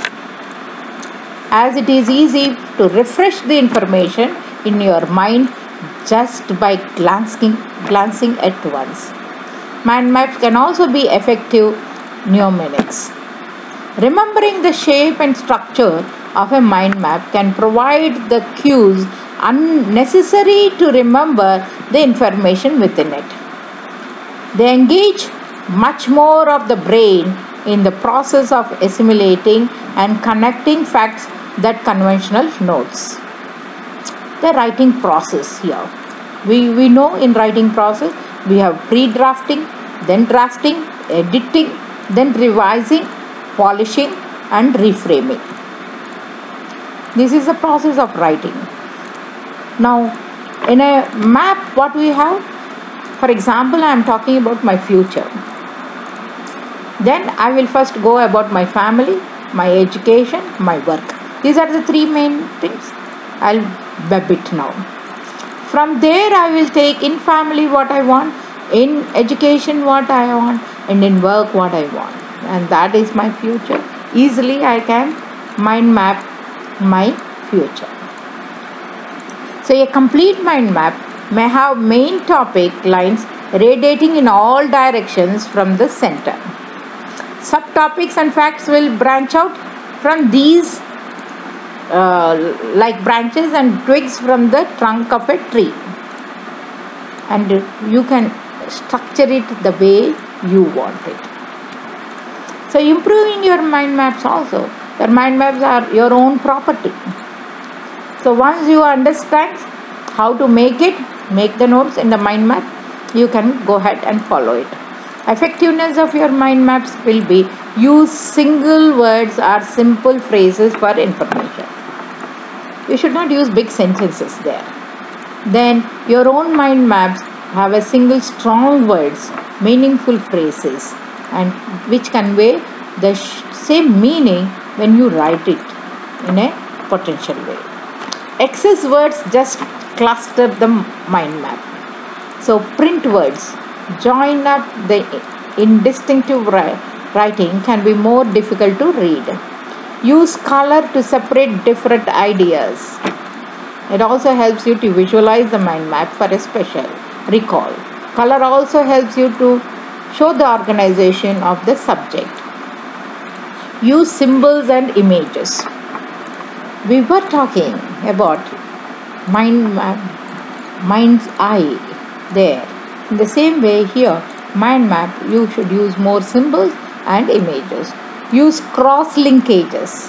as it is easy to refresh the information in your mind just by glancing, glancing at once. Mind maps can also be effective mnemonics. Remembering the shape and structure of a mind map can provide the cues unnecessary to remember the information within it. They engage much more of the brain in the process of assimilating and connecting facts that conventional notes. The writing process here. We, we know in writing process we have pre-drafting, then drafting, editing, then revising, polishing and reframing. This is the process of writing. Now in a map what we have, for example, I am talking about my future. Then I will first go about my family, my education, my work. These are the three main things. I'll web it now. From there I will take in family what I want, in education what I want, and in work what I want. And that is my future. Easily I can mind map my future. So a complete mind map may have main topic lines radiating in all directions from the center. Subtopics and facts will branch out from these uh, like branches and twigs from the trunk of a tree. And you can structure it the way you want it. So improving your mind maps also. Your mind maps are your own property. So once you understand how to make it, make the notes in the mind map, you can go ahead and follow it. Effectiveness of your mind maps will be use single words or simple phrases for information. You should not use big sentences there. Then your own mind maps have a single strong words, meaningful phrases, and which convey the same meaning when you write it in a potential way. Excess words just cluster the mind map. So print words join up the indistinctive writing can be more difficult to read. Use color to separate different ideas. It also helps you to visualize the mind map for a special recall. Color also helps you to show the organization of the subject. Use symbols and images. We were talking about mind map, mind's eye there. In the same way here, mind map, you should use more symbols and images. Use cross linkages.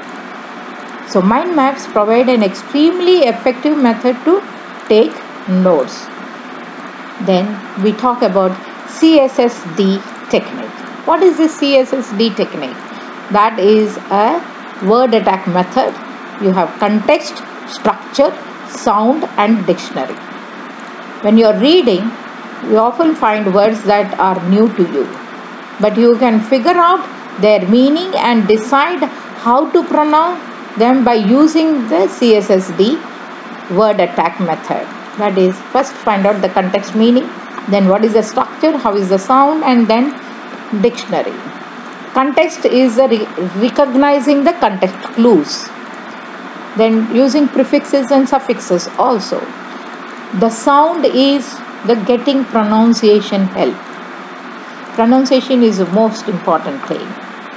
So mind maps provide an extremely effective method to take notes. Then we talk about C S S D technique. What is this C S S D technique? That is a word attack method. You have context, structure, sound and dictionary. When you are reading, you often find words that are new to you, but you can figure out their meaning and decide how to pronounce them by using the C S S D word attack method. That is, first find out the context meaning, then what is the structure, how is the sound, and then dictionary. Context is the re recognizing the context clues. Then using prefixes and suffixes also. The sound is the getting pronunciation help. Pronunciation is the most important thing.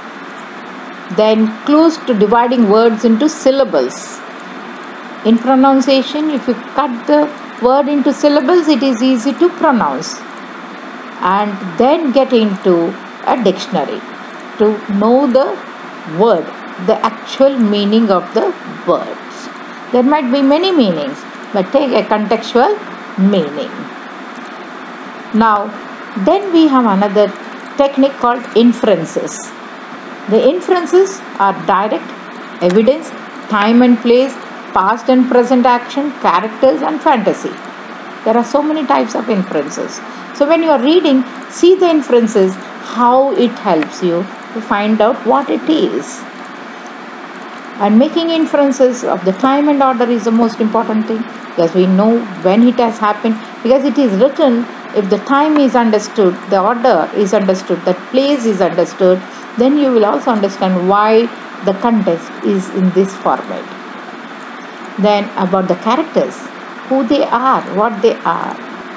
Then clues to dividing words into syllables. In pronunciation, if you cut the word into syllables, it is easy to pronounce. And then get into a dictionary to know the word, the actual meaning of the words. There might be many meanings, but take a contextual meaning. Now, then we have another technique called inferences. The inferences are direct, evidence, time and place, past and present action, characters and fantasy. There are so many types of inferences. So when you are reading, see the inferences, how it helps you to find out what it is. And making inferences of the time and order is the most important thing, because we know when it has happened, because it is written. If the time is understood, the order is understood, the place is understood, then you will also understand why the context is in this format. Then about the characters, who they are, what they are.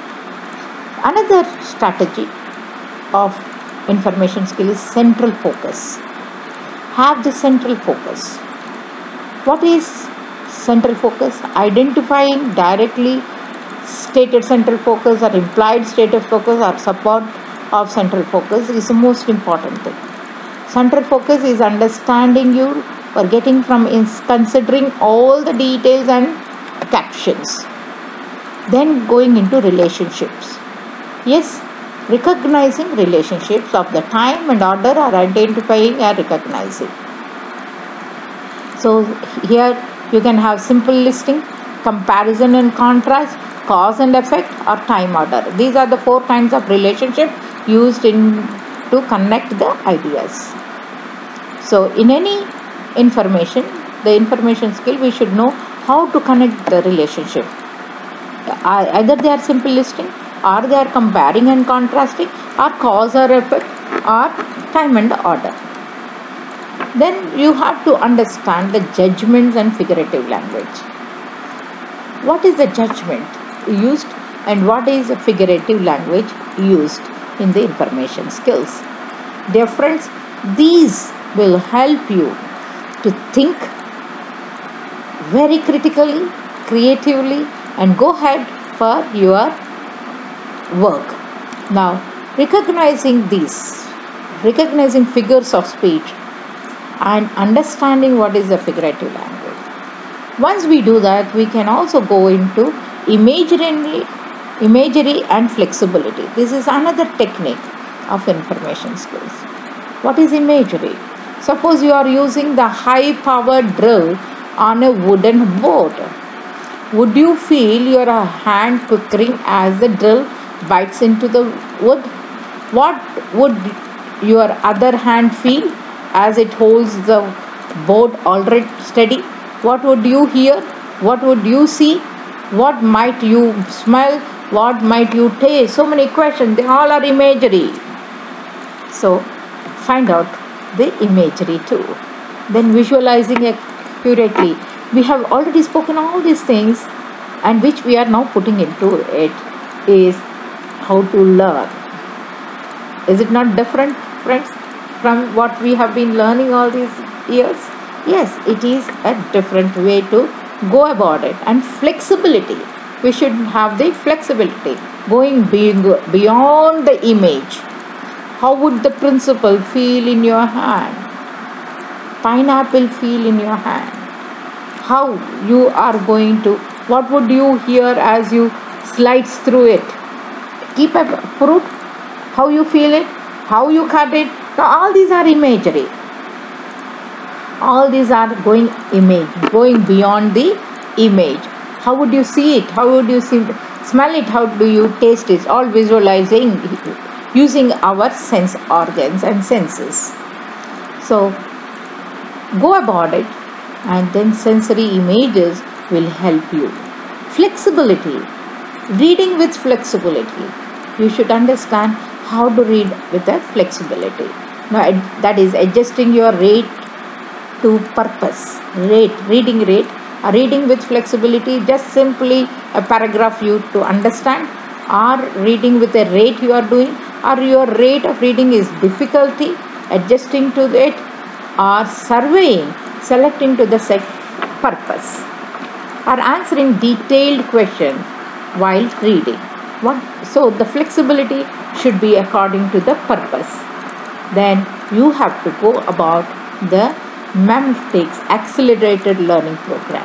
Another strategy of information skill is central focus. Have the central focus. What is central focus? Identifying directly stated central focus or implied stated focus or support of central focus is the most important thing. Central focus is understanding you or getting from is considering all the details and captions. Then going into relationships. Yes, recognizing relationships of the time and order are identifying and recognizing. So here you can have simple listing, comparison and contrast, cause and effect, or time order. These are the four kinds of relationship used in to connect the ideas. So in any information, the information skill, we should know how to connect the relationship. Either they are simple listing, or they are comparing and contrasting, or cause or effect, or time and order. Then you have to understand the judgments and figurative language. What is the judgment used and what is the figurative language used in the information skills? Dear friends, these will help you to think very critically, creatively, and go ahead for your work. Now, recognizing these, recognizing figures of speech and understanding what is the figurative language. Once we do that, we can also go into imagery, imagery and flexibility. This is another technique of information skills. What is imagery? Suppose you are using the high-powered drill on a wooden board. Would you feel your hand quivering as the drill bites into the wood? What would your other hand feel as it holds the board already steady? What would you hear? What would you see? What might you smell? What might you taste? So many questions. They all are imagery. So find out the imagery too. Then visualizing accurately. We have already spoken all these things, and which we are now putting into it is how to learn. Is it not different, friends, from what we have been learning all these years? Yes, it is a different way to go about it. And flexibility. We should have the flexibility. Going beyond the image. How would the principal feel in your hand? Pineapple feel in your hand? How you are going to, what would you hear as you slice through it? Keep a fruit, how you feel it, how you cut it. Now all these are imagery. All these are going image, going beyond the image. How would you see it? How would you see, smell it? How do you taste it? All visualizing using our sense organs and senses. So go about it, and then sensory images will help you. Flexibility. Reading with flexibility. You should understand how to read with that flexibility. Now that is adjusting your rate to purpose. Rate, reading rate. A reading with flexibility, just simply a paragraph you to understand, or reading with a rate you are doing, or your rate of reading is difficulty, adjusting to it, or surveying, selecting to the set purpose, or answering detailed questions while reading. What? So the flexibility should be according to the purpose. Then you have to go about the Memetics Accelerated Learning Program.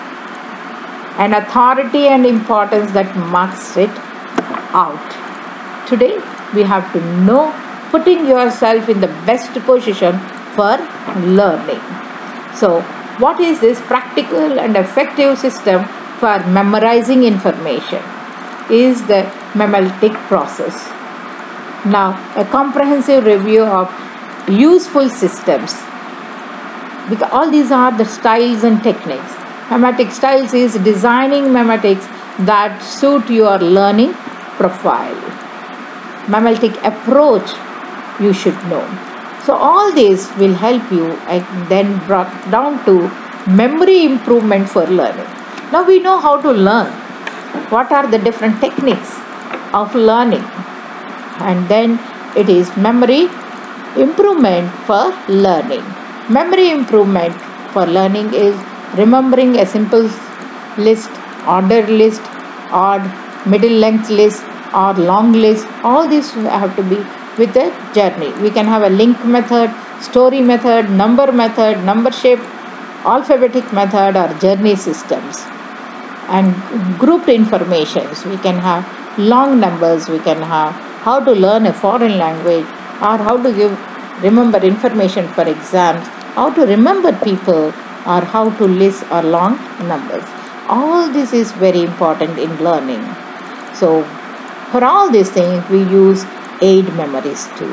An authority and importance that marks it out. Today we have to know putting yourself in the best position for learning. So what is this practical and effective system for memorizing information? Is the memetic process. Now a comprehensive review of useful systems. Because all these are the styles and techniques. Memetic styles is designing memetics that suit your learning profile. Memetic approach you should know. So all this will help you, and then brought down to memory improvement for learning. Now we know how to learn. What are the different techniques of learning? And then it is memory improvement for learning. Memory improvement for learning is remembering a simple list, ordered list, or middle length list, or long list. All these have to be with a journey. We can have a link method, story method, number method, number shape, alphabetic method, or journey systems. And grouped informations, we can have long numbers, we can have how to learn a foreign language, or how to give remember information for exams, how to remember people, or how to list or long numbers. All this is very important in learning. So for all these things we use aid memories too.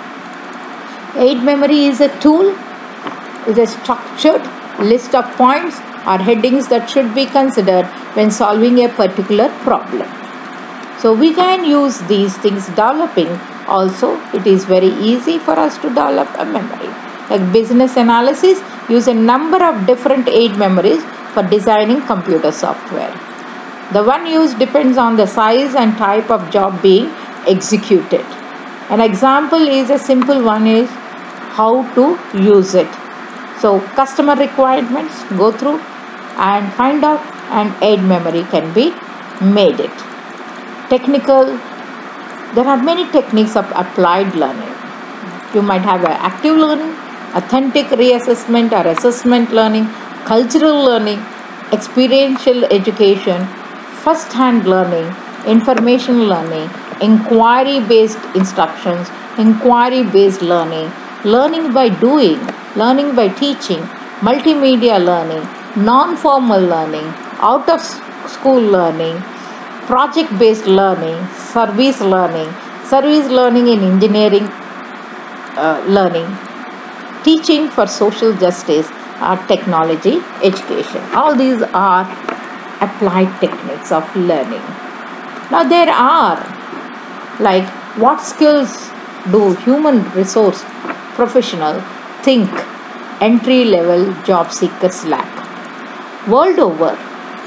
Aid memory is a tool with a structured list of points or headings that should be considered when solving a particular problem. So we can use these things developing. Also, it is very easy for us to develop a memory. Like business analysis, use a number of different aid memories for designing computer software. The one used depends on the size and type of job being executed. An example is a simple one is how to use it. So customer requirements, go through and find out, and aid memory can be made it. Technical, there are many techniques of applied learning. You might have an active learning, authentic reassessment or assessment learning, cultural learning, experiential education, first-hand learning, information learning, inquiry-based instructions, inquiry-based learning, learning by doing, learning by teaching, multimedia learning, non-formal learning, out-of-school learning, project-based learning, service learning, service learning in engineering uh, learning, teaching for social justice, or technology education. All these are applied techniques of learning. Now there are, like, what skills do human resource professional think entry-level job seekers lack? World over,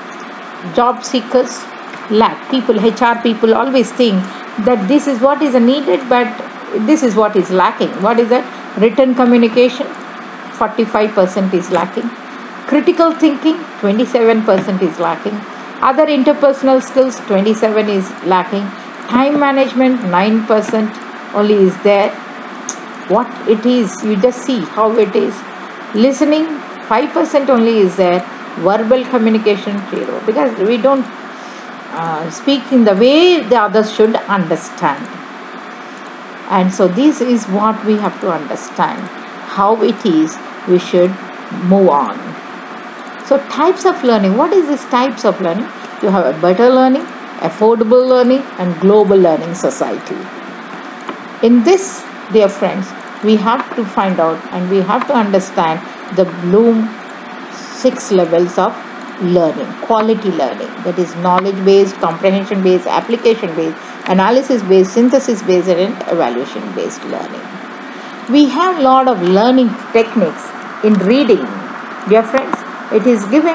job seekers lack. People, H R people always think that this is what is needed, but this is what is lacking. What is that? Written communication, forty-five percent is lacking. Critical thinking, twenty-seven percent is lacking. Other interpersonal skills, twenty-seven is lacking. Time management, nine percent only is there. What it is, you just see how it is. Listening, five percent only is there. Verbal communication, zero, because we don't uh, speak in the way the others should understand. And so this is what we have to understand, how it is we should move on. So types of learning, what is this types of learning? You have a better learning, affordable learning, and global learning society. In this, dear friends, we have to find out and we have to understand the Bloom six levels of learning. Quality learning, that is knowledge based, comprehension based, application based, analysis based, synthesis based, and evaluation based learning. We have a lot of learning techniques in reading, dear friends. It is given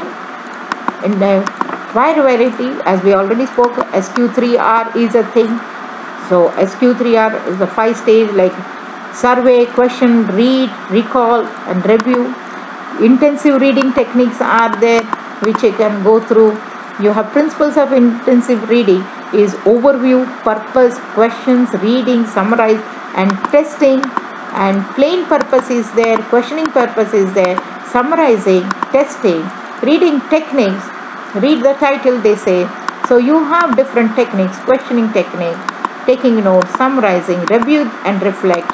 in the wide variety, as we already spoke. S Q three R is a thing. So S Q three R is a five stage, like survey, question, read, recall, and review. Intensive reading techniques are there, which you can go through. You have principles of intensive reading is overview, purpose, questions, reading, summarize, and testing. And plain purpose is there, questioning purpose is there, summarizing, testing, reading techniques. Read the title, they say. So you have different techniques, questioning technique, taking notes, summarizing, review and reflect,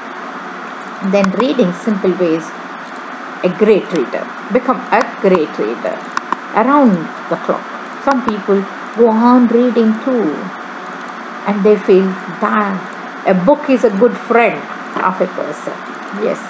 then reading simple ways. A great reader, become a great reader around the clock. Some people go on reading too, and they feel that a book is a good friend of a person. Yes,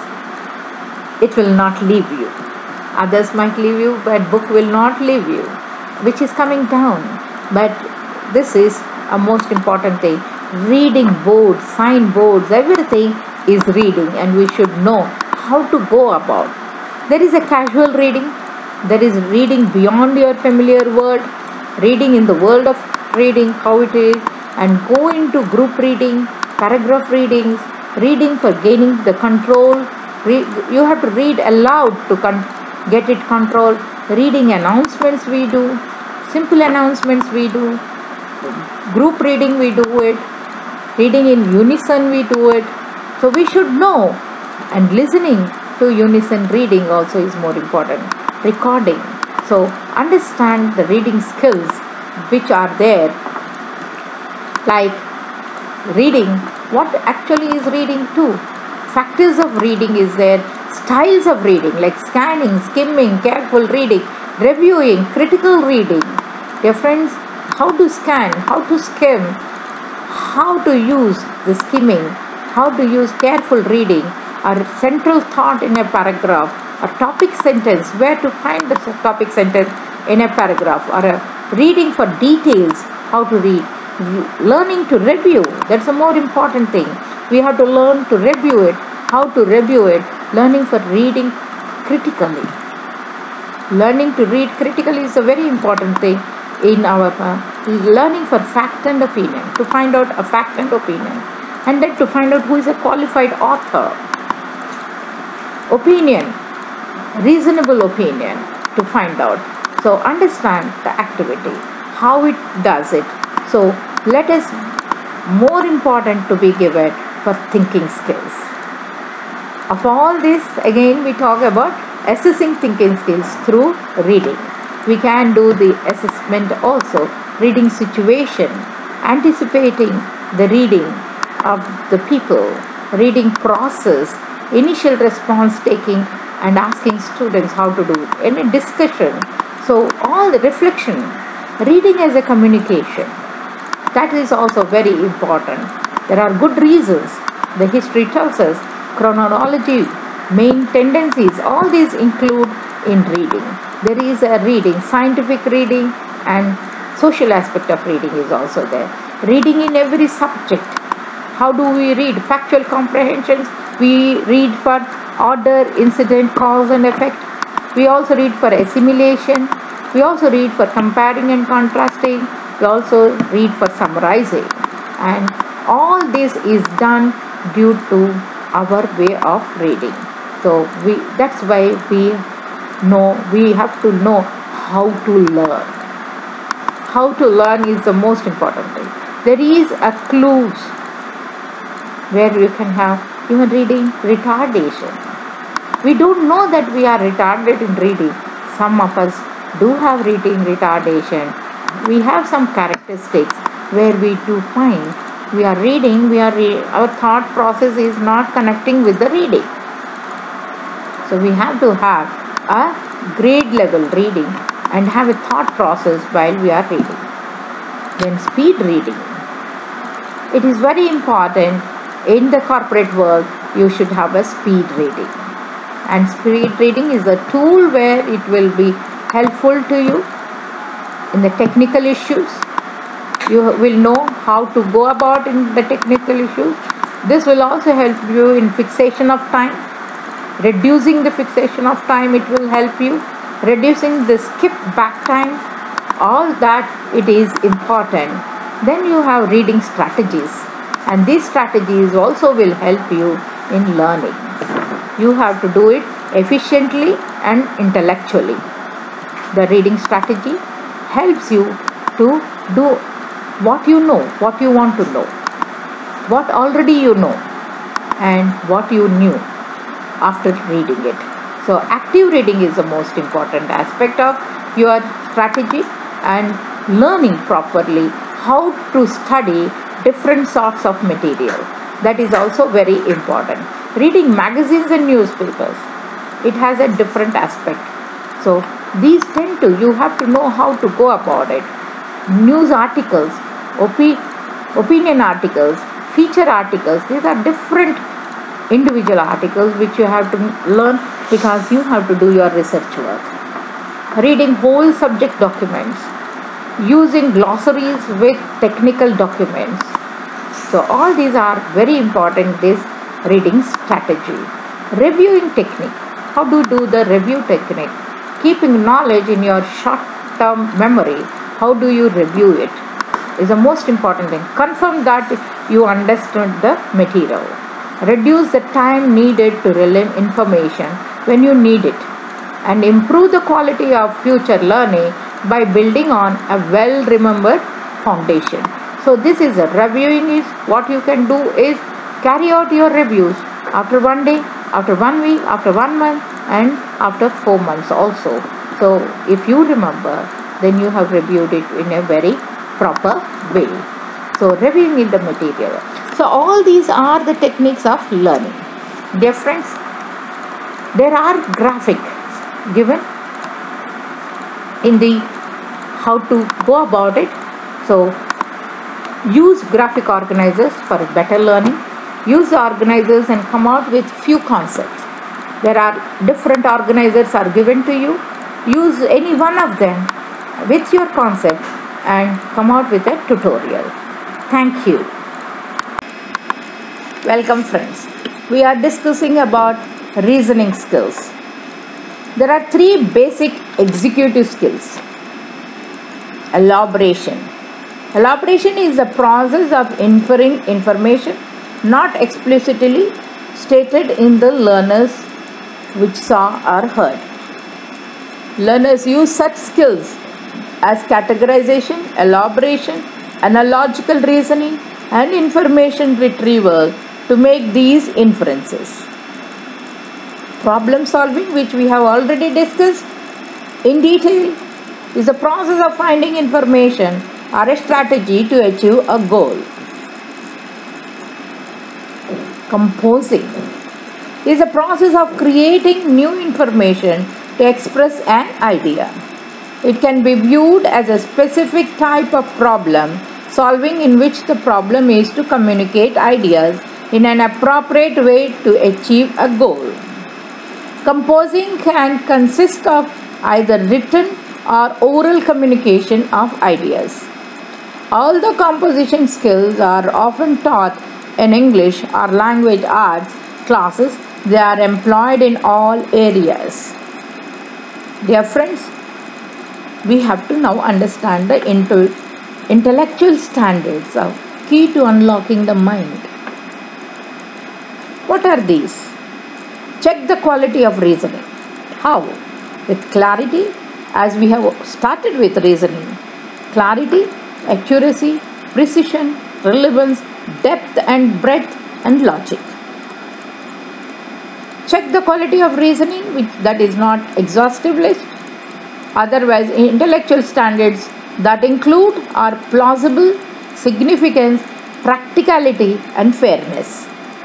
it will not leave you. Others might leave you, but book will not leave you, which is coming down. But this is a most important thing. Reading boards, sign boards, everything is reading, and we should know how to go about. There is a casual reading, there is reading beyond your familiar world, reading in the world of reading, how it is, and go into group reading, paragraph readings, reading for gaining the control. Re- you have to read aloud to con- get it control. Reading announcements we do, simple announcements we do, group reading we do it, reading in unison we do it. So we should know And listening to unison reading also is more important. Recording. So understand the reading skills which are there, like reading, what actually is reading too. Factors of reading is there, styles of reading like scanning, skimming, careful reading, reviewing, critical reading. Dear friends, how to scan, how to skim, how to use the skimming, how to use careful reading, or central thought in a paragraph, a topic sentence, where to find the topic sentence in a paragraph, or a reading for details, how to read. Learning to review, that's a more important thing. We have to learn to review it, how to review it. Learning for reading critically. Learning to read critically is a very important thing in our uh, learning for fact and opinion, to find out a fact and opinion, and then to find out who is a qualified author. Opinion, reasonable opinion, to find out. So understand the activity, how it does it. So let us more important to be given for thinking skills. Of all this, again we talk about assessing thinking skills through reading. We can do the assessment also, reading situation, anticipating the reading of the people, reading process, initial response taking, and asking students how to do it, any discussion. So all the reflection, reading as a communication, that is also very important. There are good reasons. The history tells us, chronology, main tendencies, all these include in reading. There is a reading, scientific reading, and social aspect of reading is also there. Reading in every subject. How do we read? Factual comprehensions. We read for order, incident, cause and effect. We also read for assimilation. We also read for comparing and contrasting. We also read for summarizing. And all this is done due to our way of reading. So we that's why we know, we have to know how to learn. How to learn is the most important thing. There is a clues where you can have even reading retardation. We don't know that we are retarded in reading. Some of us do have reading retardation. We have some characteristics where we do find we are reading, we are re our thought process is not connecting with the reading. So we have to have a grade level reading and have a thought process while we are reading. Then speed reading. It is very important in the corporate world. You should have a speed reading. And speed reading is a tool where it will be helpful to you in the technical issues. You will know how to go about in the technical issues. This will also help you in fixation of time. Reducing the fixation of time, it will help you. Reducing the skip back time, all that it is important. Then you have reading strategies, and these strategies also will help you in learning. You have to do it efficiently and intellectually. The reading strategy helps you to do what you know, what you want to know, what already you know, and what you knew after reading it. So active reading is the most important aspect of your strategy, and learning properly how to study different sorts of material. That is also very important. Reading magazines and newspapers, it has a different aspect. So these tend to, you have to know how to go about it. News articles, opi opinion articles, feature articles, these are different individual articles which you have to learn because you have to do your research work. Reading whole subject documents, using glossaries with technical documents. So all these are very important, this reading strategy. Reviewing technique. How do you do the review technique? Keeping knowledge in your short-term memory. How do you review it? Is the most important thing. Confirm that you understood the material. Reduce the time needed to relay information when you need it, and improve the quality of future learning by building on a well-remembered foundation. So this is a reviewing is what you can do is carry out your reviews. After one day, after one week, after one month, and after four months also. So if you remember, then you have reviewed it in a very proper way. So reviewing the material. So all these are the techniques of learning. Dear friends, there are graphics given in the how to go about it. So use graphic organizers for better learning. Use the organizers and come out with few concepts. There are different organizers are given to you. Use any one of them with your concept and come out with a tutorial. Thank you. Welcome friends. We are discussing about reasoning skills. There are three basic executive skills. Elaboration. Elaboration is the process of inferring information not explicitly stated in the learners which saw or heard. Learners use such skills as categorization, elaboration, analogical reasoning, and information retrieval to make these inferences. Problem solving, which we have already discussed in detail, is the process of finding information or a strategy to achieve a goal. Composing is the process of creating new information to express an idea. It can be viewed as a specific type of problem solving in which the problem is to communicate ideas in an appropriate way to achieve a goal. Composing can consist of either written or oral communication of ideas. All the composition skills are often taught in English or language arts classes. They are employed in all areas. Dear friends, we have to now understand the intellectual standards of key to unlocking the mind. What are these? Check the quality of reasoning. How? With clarity, as we have started with reasoning. Clarity, accuracy, precision, relevance, depth and breadth, and logic. Check the quality of reasoning, which that is not exhaustive list. Otherwise, intellectual standards that include are plausible, significance, practicality, and fairness.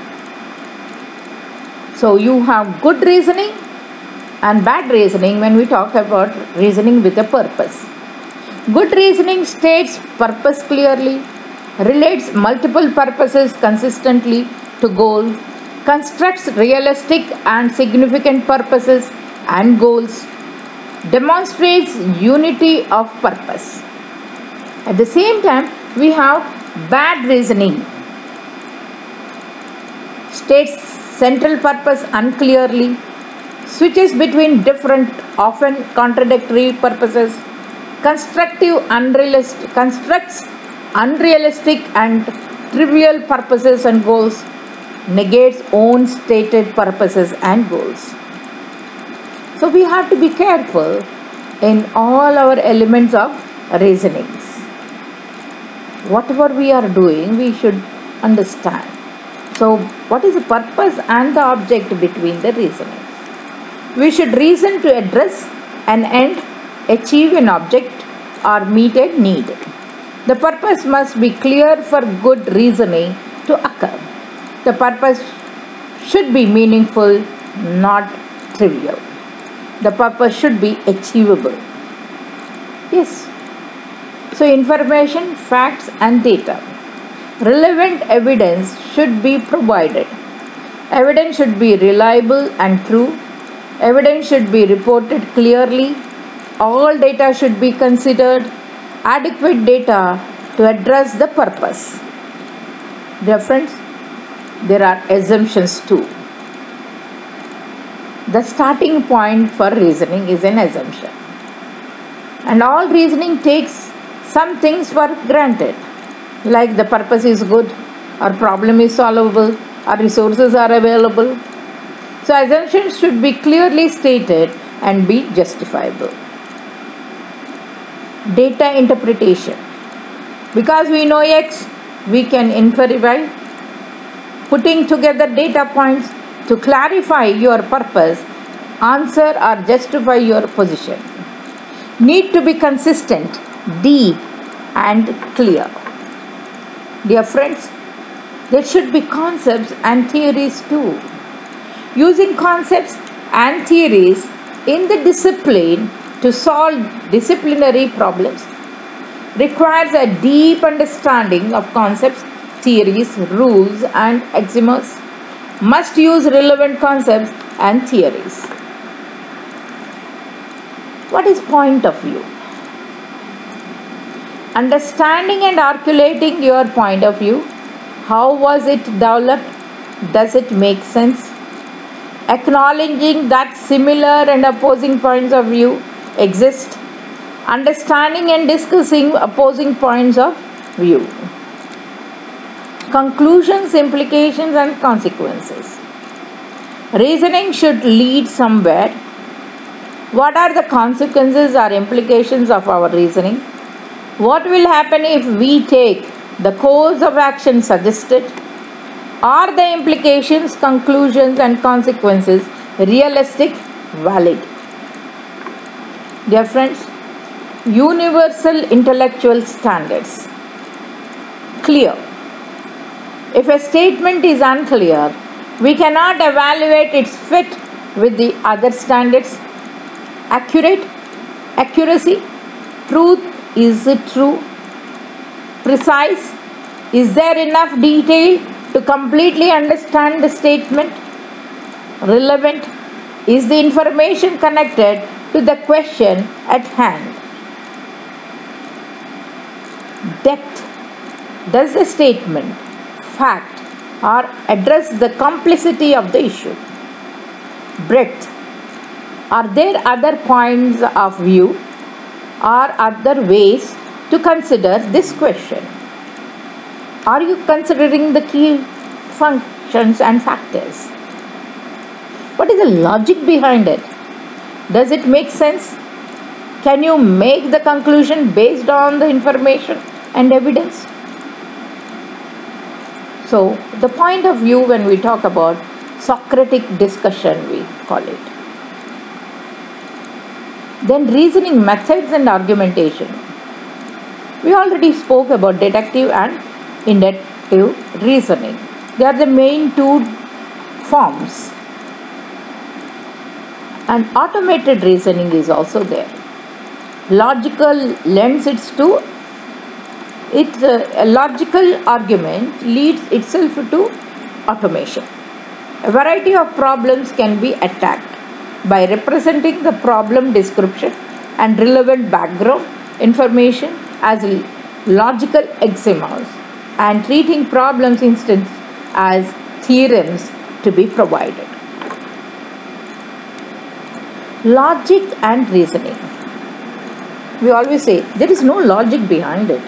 So you have good reasoning and bad reasoning when we talk about reasoning with a purpose. Good reasoning states purpose clearly, relates multiple purposes consistently to goal, constructs realistic and significant purposes and goals, demonstrates unity of purpose. At the same time, we have bad reasoning, states central purpose unclearly, switches between different, often contradictory purposes, constructive unrealistic, constructs unrealistic and trivial purposes and goals, negates own stated purposes and goals. So we have to be careful in all our elements of reasonings. Whatever we are doing, we should understand. So what is the purpose and the object between the reasoning? We should reason to address an end, achieve an object, or meet a need. The purpose must be clear for good reasoning to occur. The purpose should be meaningful, not trivial. The purpose should be achievable. Yes. So information, facts, and data. Relevant evidence should be provided. Evidence should be reliable and true. Evidence should be reported clearly. All data should be considered. Adequate data to address the purpose. Dear friends, there are assumptions too. The starting point for reasoning is an assumption. And all reasoning takes some things for granted, like the purpose is good, or problem is solvable, or resources are available. So assumptions should be clearly stated and be justifiable. Data interpretation. Because we know X, we can infer Y. Putting together data points to clarify your purpose, answer or justify your position. Need to be consistent, deep and clear. Dear friends, there should be concepts and theories too. Using concepts and theories in the discipline to solve disciplinary problems requires a deep understanding of concepts, theories, rules and axioms. Must use relevant concepts and theories. What is point of view? Understanding and articulating your point of view. How was it developed? Does it make sense? Acknowledging that similar and opposing points of view exist. Understanding and discussing opposing points of view. Conclusions, implications and consequences. Reasoning should lead somewhere. What are the consequences or implications of our reasoning? What will happen if we take the course of action suggested? Are the implications, conclusions and consequences realistic, valid? Dear friends, universal intellectual standards. Clear. If a statement is unclear, we cannot evaluate its fit with the other standards. Accurate, accuracy, truth, is it true? Precise, is there enough detail to completely understand the statement? Relevant, is the information connected to the question at hand? Depth, does the statement, fact, or address the complexity of the issue? Breadth, are there other points of view or other ways to consider this question? Are you considering the key functions and factors? What is the logic behind it? Does it make sense? Can you make the conclusion based on the information and evidence? So, the point of view when we talk about Socratic discussion, we call it. Then reasoning methods and argumentation. We already spoke about deductive and inductive reasoning. They are the main two forms. And automated reasoning is also there. Logical lends its to it. Uh, a logical argument leads itself to automation. A variety of problems can be attacked by representing the problem description and relevant background information as logical axioms and treating problems instance as theorems to be provided. Logic and reasoning. We always say there is no logic behind it.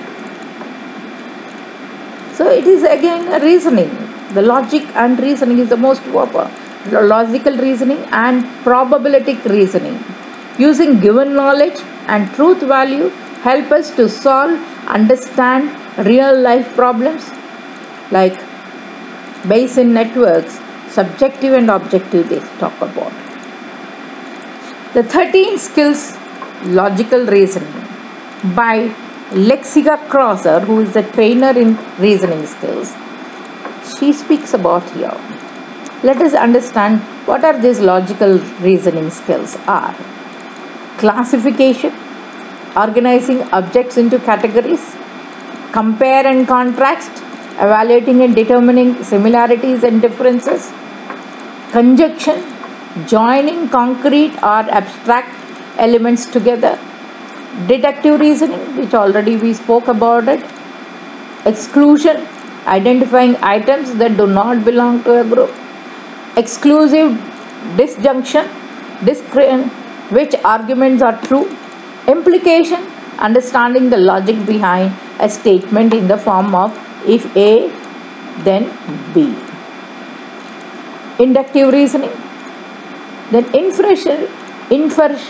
So it is again a reasoning. The logic and reasoning is the most proper. Logical reasoning and probabilistic reasoning. Using given knowledge and truth value help us to solve, understand real life problems like Bayesian networks, subjective and objective they talk about. The thirteen skills logical reasoning by Lexica Crosser, who is a trainer in reasoning skills. She speaks about here. Let us understand what are these logical reasoning skills are. Classification, organizing objects into categories, compare and contrast, evaluating and determining similarities and differences, conjunction, joining concrete or abstract elements together, deductive reasoning, which already we spoke about it, exclusion, identifying items that do not belong to a group, exclusive disjunction, discretion, which arguments are true, implication, understanding the logic behind a statement in the form of if A, then B. Inductive reasoning, then inferential, inferential,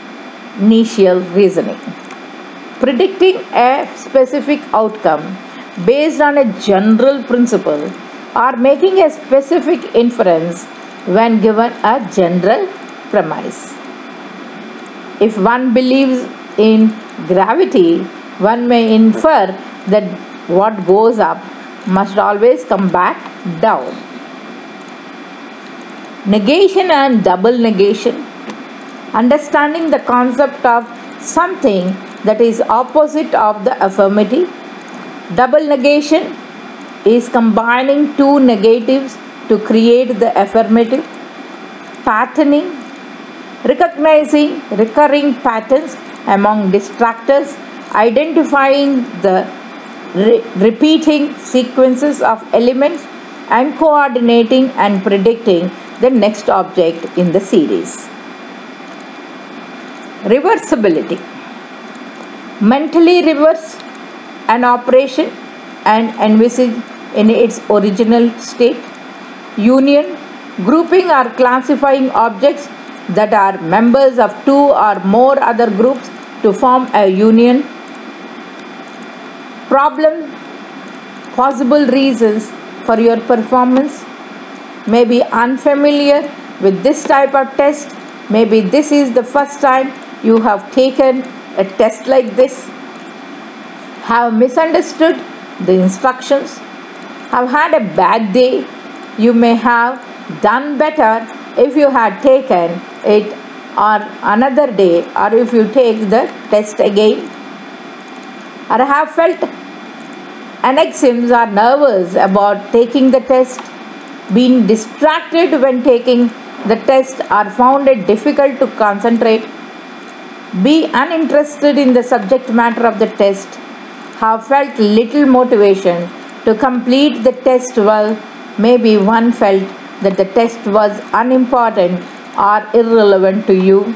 inferential reasoning, predicting a specific outcome based on a general principle or making a specific inference when given a general premise. If one believes in gravity, one may infer that what goes up must always come back down. Negation and double negation. Understanding the concept of something that is opposite of the affirmative. Double negation is combining two negatives to create the affirmative. Patterning. Recognizing recurring patterns among distractors, identifying the re- repeating sequences of elements, and coordinating and predicting the next object in the series. Reversibility. Mentally reverse an operation and envisage in its original state. Union. Grouping or classifying objects that are members of two or more other groups to form a union. Problem. Possible reasons for your performance. May be unfamiliar with this type of test. Maybe this is the first time you have taken a test like this. Have misunderstood the instructions. Have had a bad day. You may have done better if you had taken it on another day, or if you take the test again. Or have felt anxious or nervous about taking the test, been distracted when taking the test, or found it difficult to concentrate, be uninterested in the subject matter of the test, have felt little motivation to complete the test well. Maybe one felt that the test was unimportant or irrelevant to you.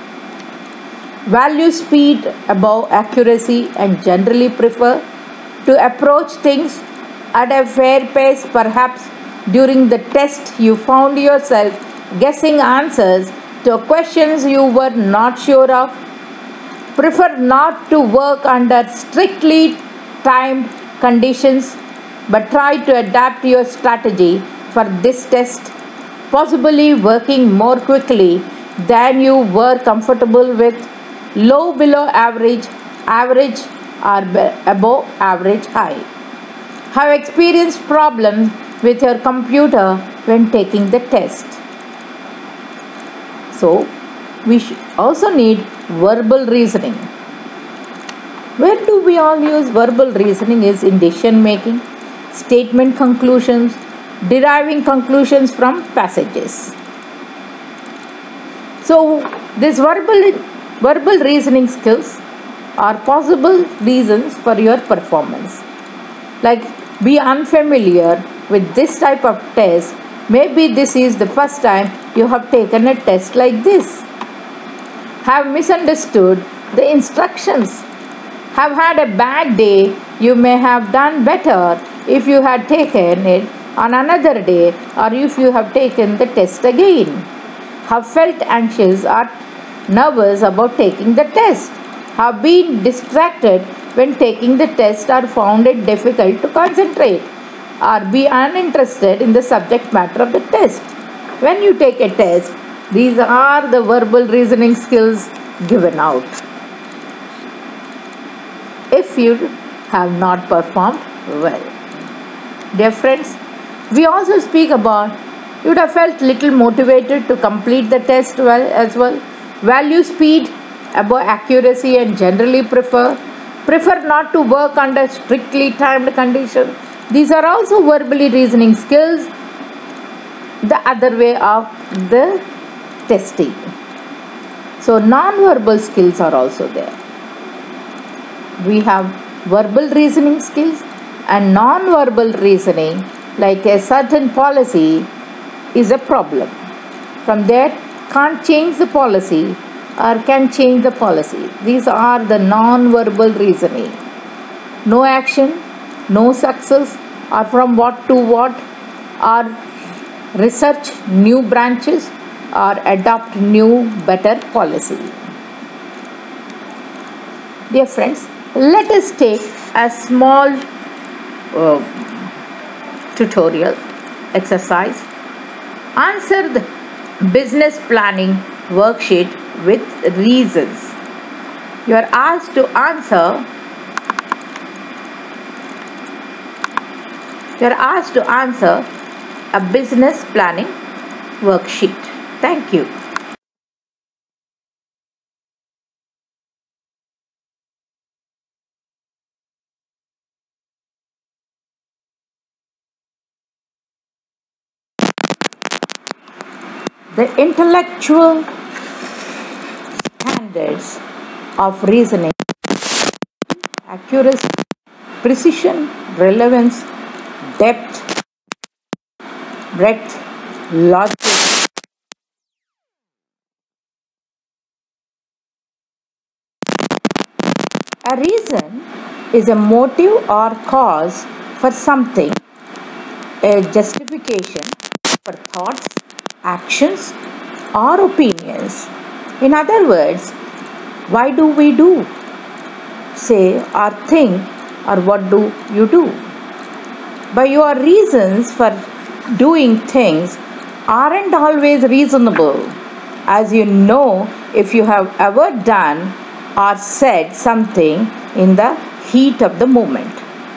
Value speed above accuracy and generally prefer to approach things at a fair pace. Perhaps during the test you found yourself guessing answers to questions you were not sure of. Prefer not to work under strictly timed conditions, but try to adapt your strategy for this test, possibly working more quickly than you were comfortable with. Low below average, average or above average high. Have experienced problems with your computer when taking the test. So, we also need verbal reasoning. Where do we all use verbal reasoning is in decision making, statement conclusions, deriving conclusions from passages. So, these verbal, verbal reasoning skills are possible reasons for your performance. Like, be unfamiliar with this type of test. Maybe this is the first time you have taken a test like this. Have misunderstood the instructions. Have had a bad day. You may have done better if you had taken it on another day, or if you have taken the test again. Have felt anxious or nervous about taking the test. Have been distracted when taking the test or found it difficult to concentrate, or be uninterested in the subject matter of the test. When you take a test, these are the verbal reasoning skills given out. If you have not performed well. Dear friends, we also speak about you would have felt little motivated to complete the test well as well. Value speed above accuracy and generally prefer. Prefer not to work under strictly timed conditions. These are also verbally reasoning skills, the other way of the testing. So non-verbal skills are also there. We have verbal reasoning skills and non-verbal reasoning, like a certain policy is a problem. From there, can't change the policy or can change the policy. These are the non-verbal reasoning. No action, no success, or from what to what, or research new branches, or adopt new better policy. Dear friends, let us take a small uh, tutorial exercise. Answer the business planning worksheet with reasons. You are asked to answer you are asked to answer a business planning worksheet. Thank you. The intellectual standards of reasoning: accuracy, precision, relevance, depth, breadth, logic. A reason is a motive or cause for something, a justification for thoughts, actions, or opinions. In other words, why do we do, say, or think, or what do you do? But your reasons for doing things aren't always reasonable. As you know, if you have ever done or said something in the heat of the moment.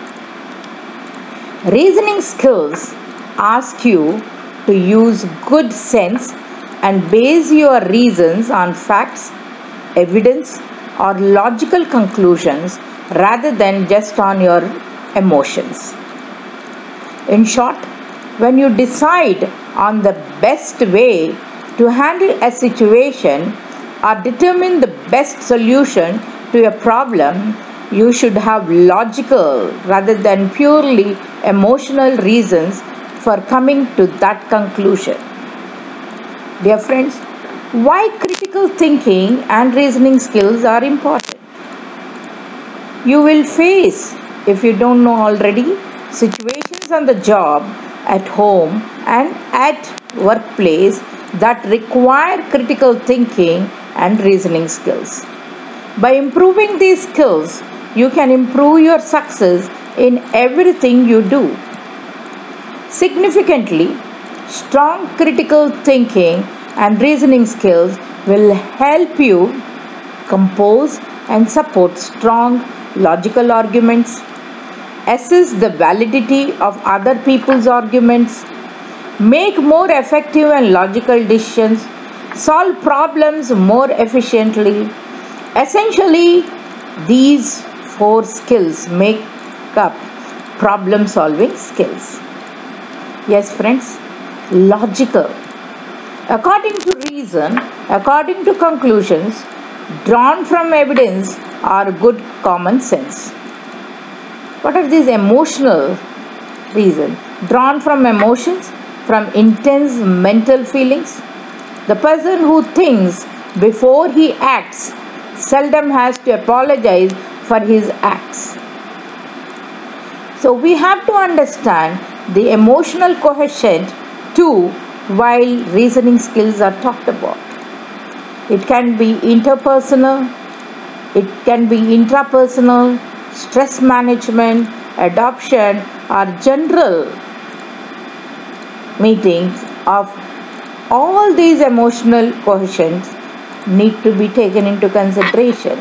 Reasoning skills ask you to use good sense and base your reasons on facts, evidence, or logical conclusions rather than just on your emotions. In short, when you decide on the best way to handle a situation or determine the best solution to a problem, you should have logical rather than purely emotional reasons for coming to that conclusion. Dear friends, why critical thinking and reasoning skills are important? You will face, if you don't know already, situations on the job, at home, and at workplace that require critical thinking and reasoning skills. By improving these skills, you can improve your success in everything you do. Significantly, strong critical thinking and reasoning skills will help you compose and support strong logical arguments, assess the validity of other people's arguments, make more effective and logical decisions, solve problems more efficiently. Essentially, these four skills make up problem solving skills. Yes, friends, logical. According to reason, according to conclusions drawn from evidence or good common sense. What are these emotional reasons? Drawn from emotions, from intense mental feelings. The person who thinks before he acts seldom has to apologize for his acts. So we have to understand the emotional quotient too while reasoning skills are talked about. It can be interpersonal, it can be intrapersonal, stress management, adoption, or general meetings of all these emotional quotients need to be taken into consideration.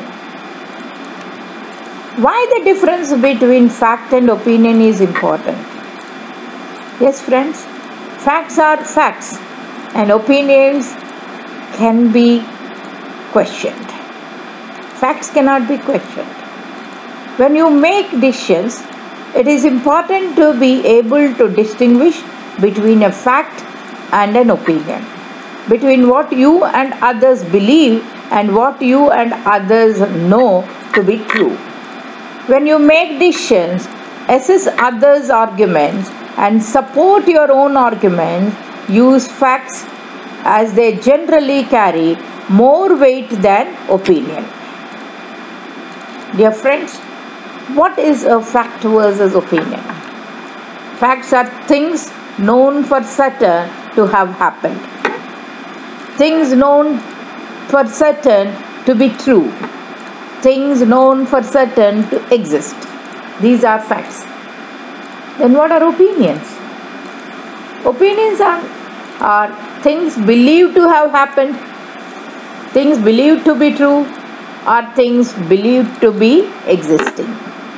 Why the difference between fact and opinion is important? Yes, friends, facts are facts and opinions can be questioned. Facts cannot be questioned. When you make decisions, it is important to be able to distinguish between a fact and an opinion, between what you and others believe and what you and others know to be true. When you make decisions, assess others' arguments and support your own arguments, use facts as they generally carry more weight than opinion. Dear friends, what is a fact versus opinion? Facts are things known for certain to have happened, things known for certain to be true, things known for certain to exist. These are facts. Then what are opinions? Opinions are, are things believed to have happened, things believed to be true, or things believed to be existing.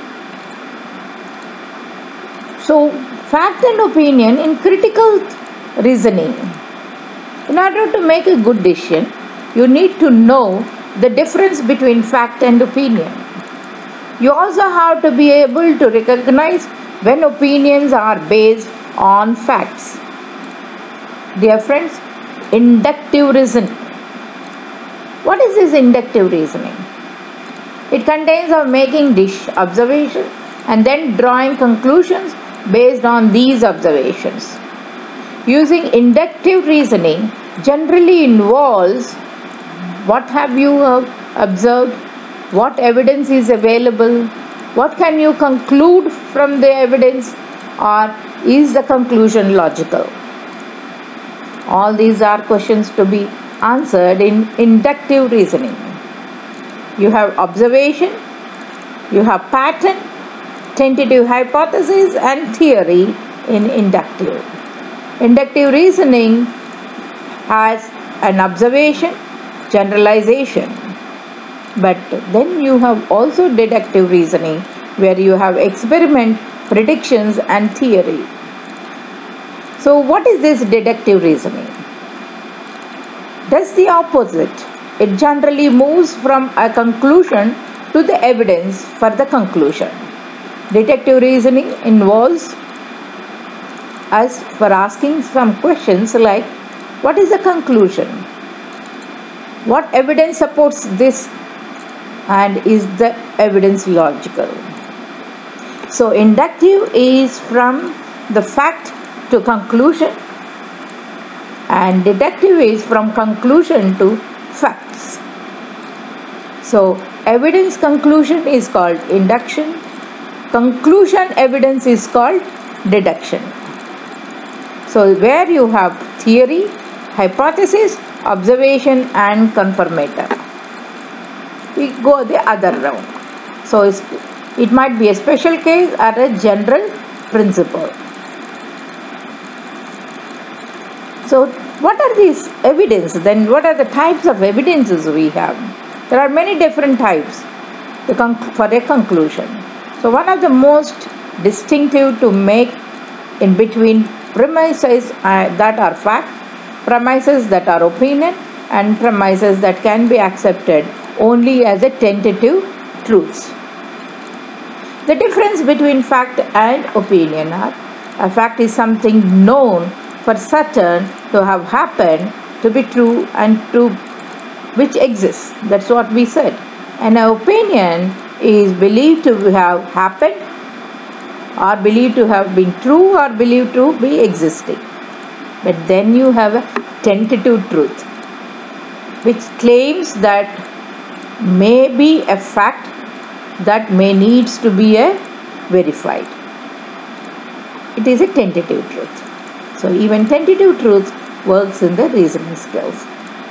So, fact and opinion in critical reasoning. In order to make a good decision, you need to know the difference between fact and opinion. You also have to be able to recognize when opinions are based on facts. Dear friends, inductive reasoning. What is this inductive reasoning? It contains of making dish observations and then drawing conclusions based on these observations. Using inductive reasoning generally involves what have you observed, what evidence is available, what can you conclude from the evidence, or is the conclusion logical? All these are questions to be answered in inductive reasoning. You have observation, you have pattern, tentative hypothesis, and theory in inductive. Inductive reasoning has an observation, generalization, but then you have also deductive reasoning where you have experiment, predictions, and theory. So what is this deductive reasoning? Does the opposite. It generally moves from a conclusion to the evidence for the conclusion. Deductive reasoning involves us for asking some questions like, what is the conclusion? What evidence supports this? And is the evidence logical? So inductive is from the fact to conclusion, and deductive is from conclusion to facts. So evidence conclusion is called induction, conclusion evidence is called deduction. So where you have theory, hypothesis, observation, and confirmatory. We go the other round. So it might be a special case or a general principle. So what are these evidence? Then what are the types of evidences we have? There are many different types for a conclusion. So one of the most distinctive to make in between premises uh, that are fact, premises that are opinion, and premises that can be accepted only as a tentative truths. The difference between fact and opinion are, a fact is something known for certain to have happened, to be true, and to which exists. That's what we said. And an opinion is believed to have happened, or believed to have been true, or believed to be existing. But then you have a tentative truth, which claims that may be a fact that may needs to be a verified. It is a tentative truth. So even tentative truth works in the reasoning skills.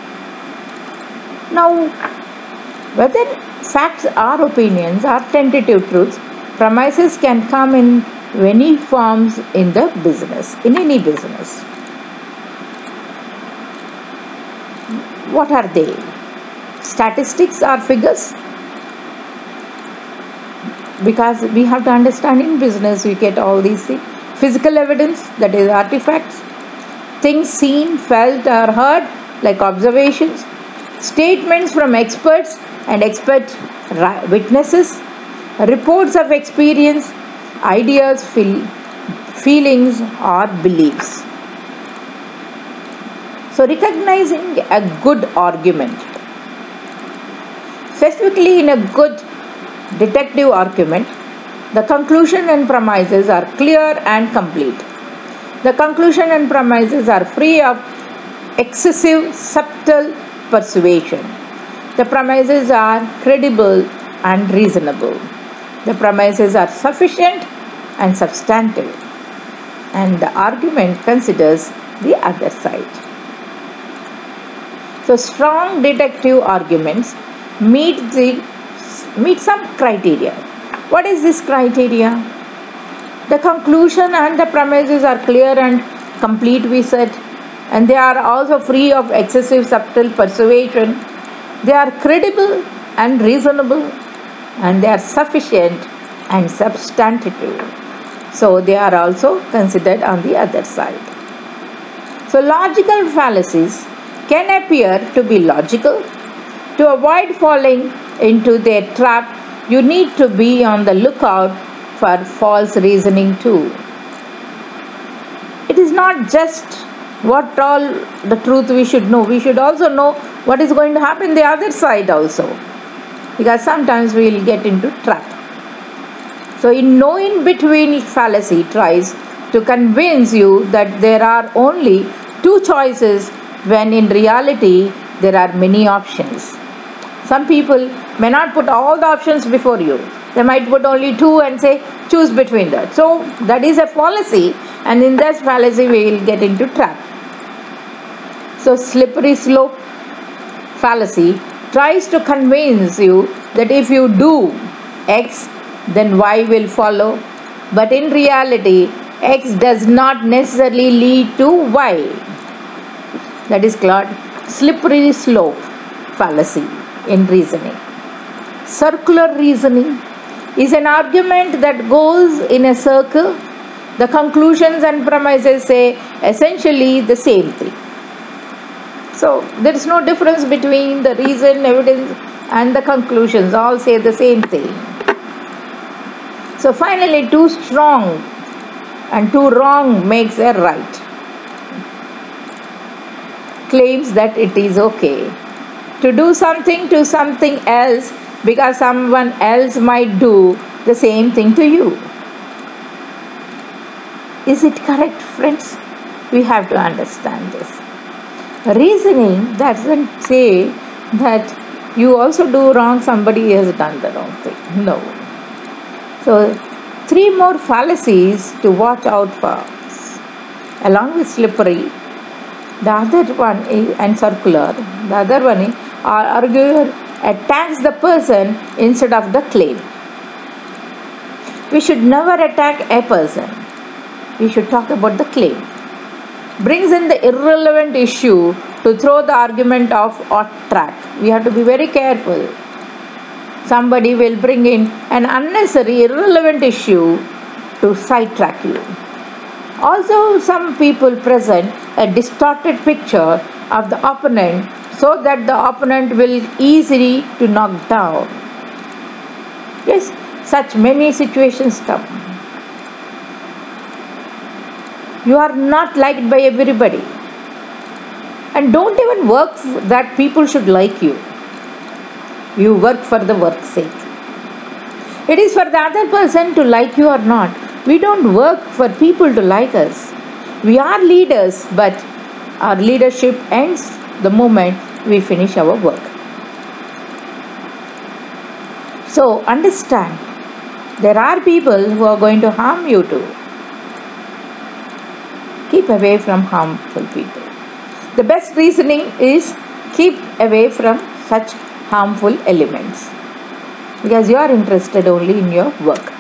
Now, whether facts or opinions are tentative truths, premises can come in many forms in the business, in any business. What are they? Statistics or figures? Because we have to understand in business we get all these things. Physical evidence, that is artifacts. Things seen, felt or heard, like observations. Statements from experts and expert witnesses. Reports of experience, ideas, feel, feelings or beliefs. So recognizing a good argument. Specifically in a good detective argument, the conclusion and premises are clear and complete. The conclusion and premises are free of excessive, subtle persuasion. The premises are credible and reasonable. The premises are sufficient and substantive. And the argument considers the other side. So strong deductive arguments meet the meet some criteria. What is this criteria? The conclusion and the premises are clear and complete, we said, and they are also free of excessive subtle persuasion. They are credible and reasonable, and they are sufficient and substantive. So they are also considered on the other side. So logical fallacies can appear to be logical. To avoid falling into their trap, you need to be on the lookout for false reasoning too. It is not just what all the truth we should know. We should also know what is going to happen the other side also, because sometimes we will get into trap. So in no in between fallacy tries to convince you that there are only two choices when in reality there are many options. Some people may not put all the options before you. They might put only two and say choose between that. So that is a fallacy, and in that fallacy we will get into trap. So slippery slope fallacy tries to convince you that if you do X, then Y will follow. But in reality, X does not necessarily lead to Y. That is called slippery slope fallacy in reasoning. Circular reasoning is an argument that goes in a circle. The conclusions and premises say essentially the same thing. So there is no difference between the reason, evidence and the conclusions. All say the same thing. So finally, too strong and too wrong makes a right. Claims that it is okay to do something to something else because someone else might do the same thing to you. Is it correct, friends? We have to understand this. Reasoning doesn't say that you also do wrong, somebody has done the wrong thing. No. So, three more fallacies to watch out for. Along with slippery, the other one is, and circular, the other one is, our arguer attacks the person instead of the claim. We should never attack a person. We should talk about the claim. Brings in the irrelevant issue to throw the argument off track. We have to be very careful. Somebody will bring in an unnecessary, irrelevant issue to sidetrack you. Also, some people present a distorted picture of the opponent so that the opponent will easily to knock down. Yes, such many situations come. You are not liked by everybody. And don't even work that people should like you. You work for the work's sake. It is for the other person to like you or not. We don't work for people to like us. We are leaders, but our leadership ends the moment we finish our work. So understand, there are people who are going to harm you too. Keep away from harmful people. The best reasoning is keep away from such harmful elements, because you are interested only in your work.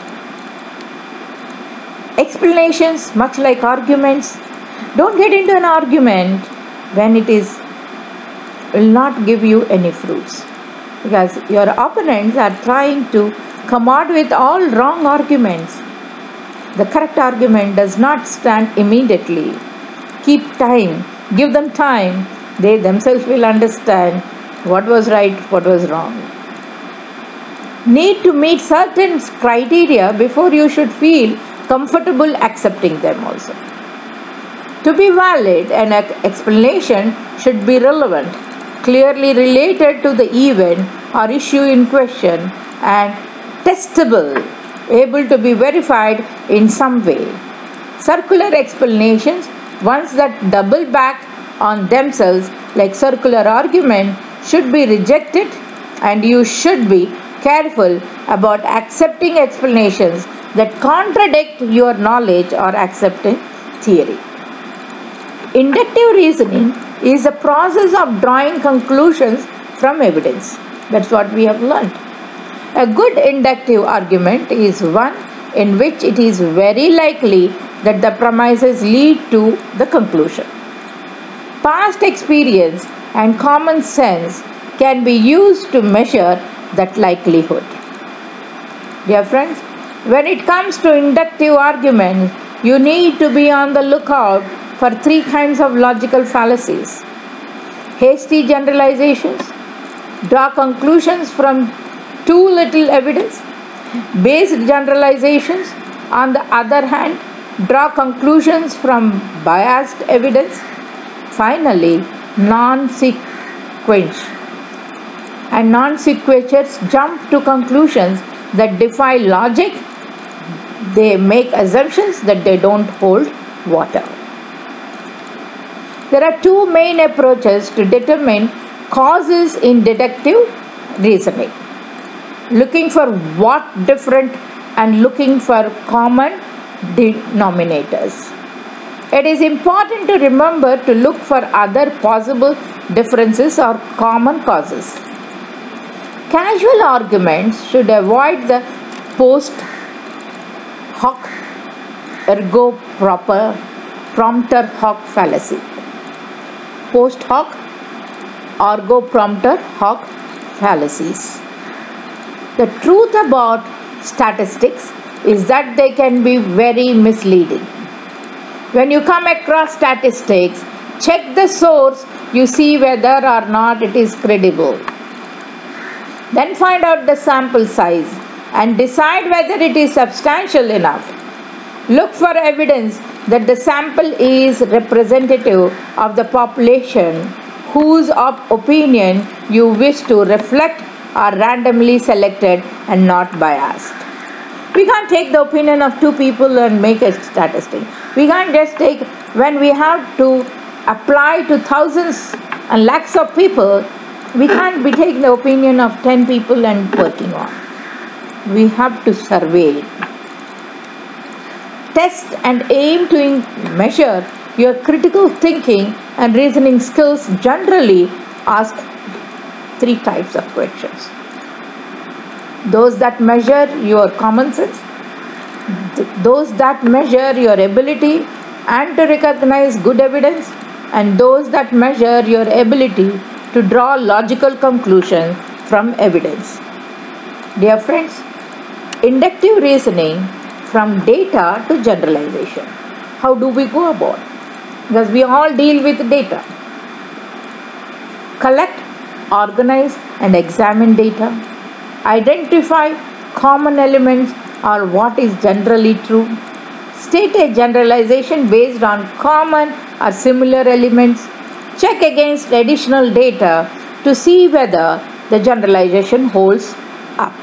Explanations, much like arguments. Don't get into an argument when it is will not give you any fruits, because your opponents are trying to come out with all wrong arguments. The correct argument does not stand immediately. Keep time. Give them time. They themselves will understand what was right, what was wrong. Need to meet certain criteria before you should feel comfortable accepting them also. To be valid, an explanation should be relevant, clearly related to the event or issue in question, and testable, able to be verified in some way. Circular explanations, ones that double back on themselves like circular argument, should be rejected, and you should be careful about accepting explanations that contradict your knowledge or accepted theory. Inductive reasoning is the process of drawing conclusions from evidence. That's what we have learned. A good inductive argument is one in which it is very likely that the premises lead to the conclusion. Past experience and common sense can be used to measure that likelihood. Dear friends, when it comes to inductive arguments, you need to be on the lookout for three kinds of logical fallacies: hasty generalizations, draw conclusions from too little evidence; based generalizations, on the other hand, draw conclusions from biased evidence. Finally, non-sequential and non-sequentials jump to conclusions that defy logic. They make assumptions that they don't hold water. There are two main approaches to determine causes in deductive reasoning: looking for what different and looking for common denominators. It is important to remember to look for other possible differences or common causes. Casual arguments should avoid the post hoc ergo proper prompter hoc fallacy. Post hoc ergo prompter hoc fallacies. The truth about statistics is that they can be very misleading. When you come across statistics, check the source, you see whether or not it is credible. Then find out the sample size and decide whether it is substantial enough. Look for evidence that the sample is representative of the population whose op- opinion you wish to reflect are randomly selected and not biased. We can't take the opinion of two people and make a statistic. We can't just take, when we have to apply to thousands and lakhs of people, we can't be taking the opinion of ten people and working on. We have to survey it. Test and aim to measure your critical thinking and reasoning skills. Generally ask three types of questions: those that measure your common sense, those that measure your ability and to recognize good evidence, and those that measure your ability to draw logical conclusions from evidence. Dear friends, inductive reasoning from data to generalization. How do we go about it? Because we all deal with data. Collect, organize and examine data. Identify common elements or what is generally true. State a generalization based on common or similar elements. Check against additional data to see whether the generalization holds up.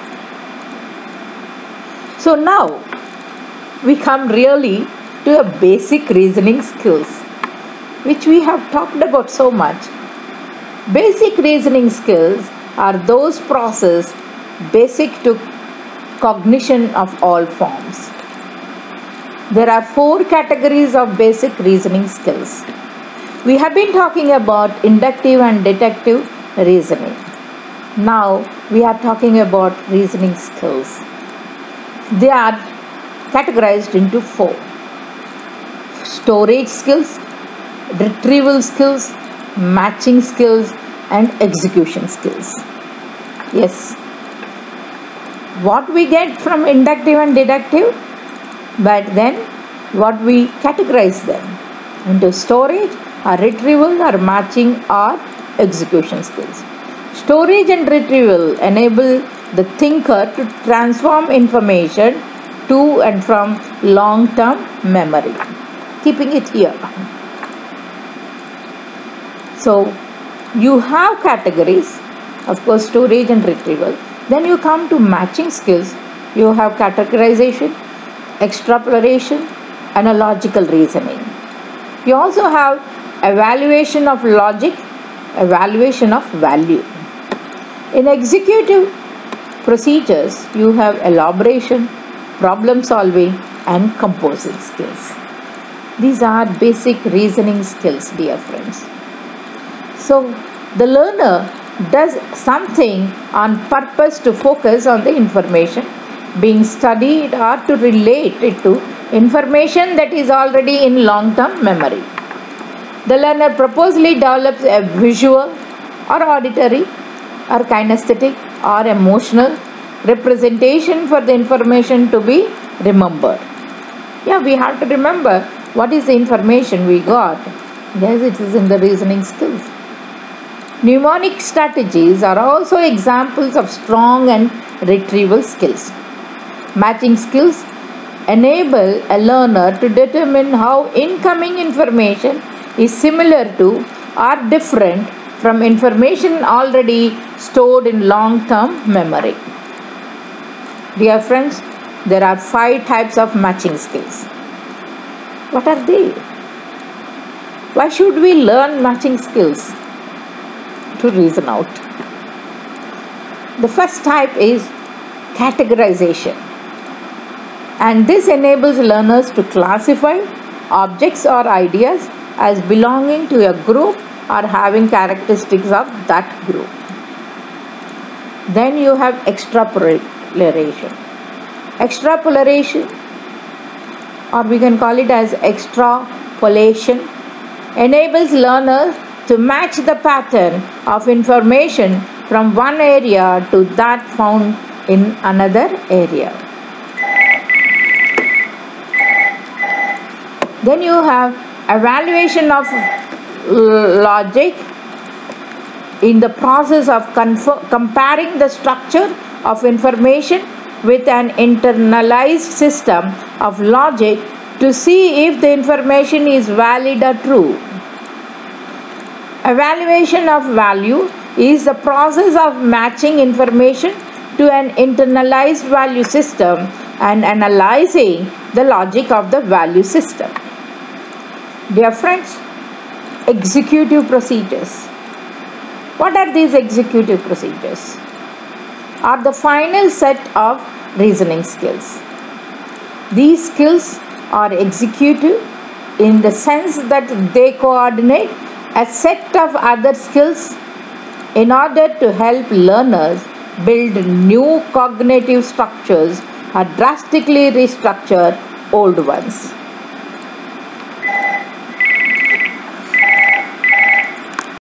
So now we come really to a basic reasoning skills, which we have talked about so much. Basic reasoning skills are those processes basic to cognition of all forms. There are four categories of basic reasoning skills. We have been talking about inductive and deductive reasoning. Now we are talking about reasoning skills. They are categorized into four: storage skills, retrieval skills, matching skills, and execution skills. Yes, what we get from inductive and deductive, but then what we categorize them into storage or retrieval or matching or execution skills. Storage and retrieval enable the thinker to transform information to and from long-term memory, keeping it here. So you have categories, of course, storage and retrieval. Then you come to matching skills. You have categorization, extrapolation, and a logical reasoning. You also have evaluation of logic, evaluation of value. In executive procedures, you have elaboration, problem solving, and composing skills. These are basic reasoning skills, dear friends. So the learner does something on purpose to focus on the information being studied or to relate it to information that is already in long-term memory. The learner purposely develops a visual or auditory or kinesthetic or emotional representation for the information to be remembered. Yeah, we have to remember what is the information we got. Yes, it is in the reasoning skills. Mnemonic strategies are also examples of strong and retrieval skills. Matching skills enable a learner to determine how incoming information is similar to or different from information already stored in long-term memory. Dear friends, there are five types of matching skills. What are they? Why should we learn matching skills? To reason out. The first type is categorization, and this enables learners to classify objects or ideas as belonging to a group or having characteristics of that group. Then you have extrapolation. Extrapolation, or we can call it as extrapolation, enables learners to match the pattern of information from one area to that found in another area. Then you have evaluation of logic in the process of comparing the structure of information with an internalized system of logic to see if the information is valid or true. Evaluation of value is the process of matching information to an internalized value system and analyzing the logic of the value system. Dear friends, executive procedures. What are these executive procedures? Are the final set of reasoning skills. These skills are executive in the sense that they coordinate a set of other skills in order to help learners build new cognitive structures or drastically restructure old ones.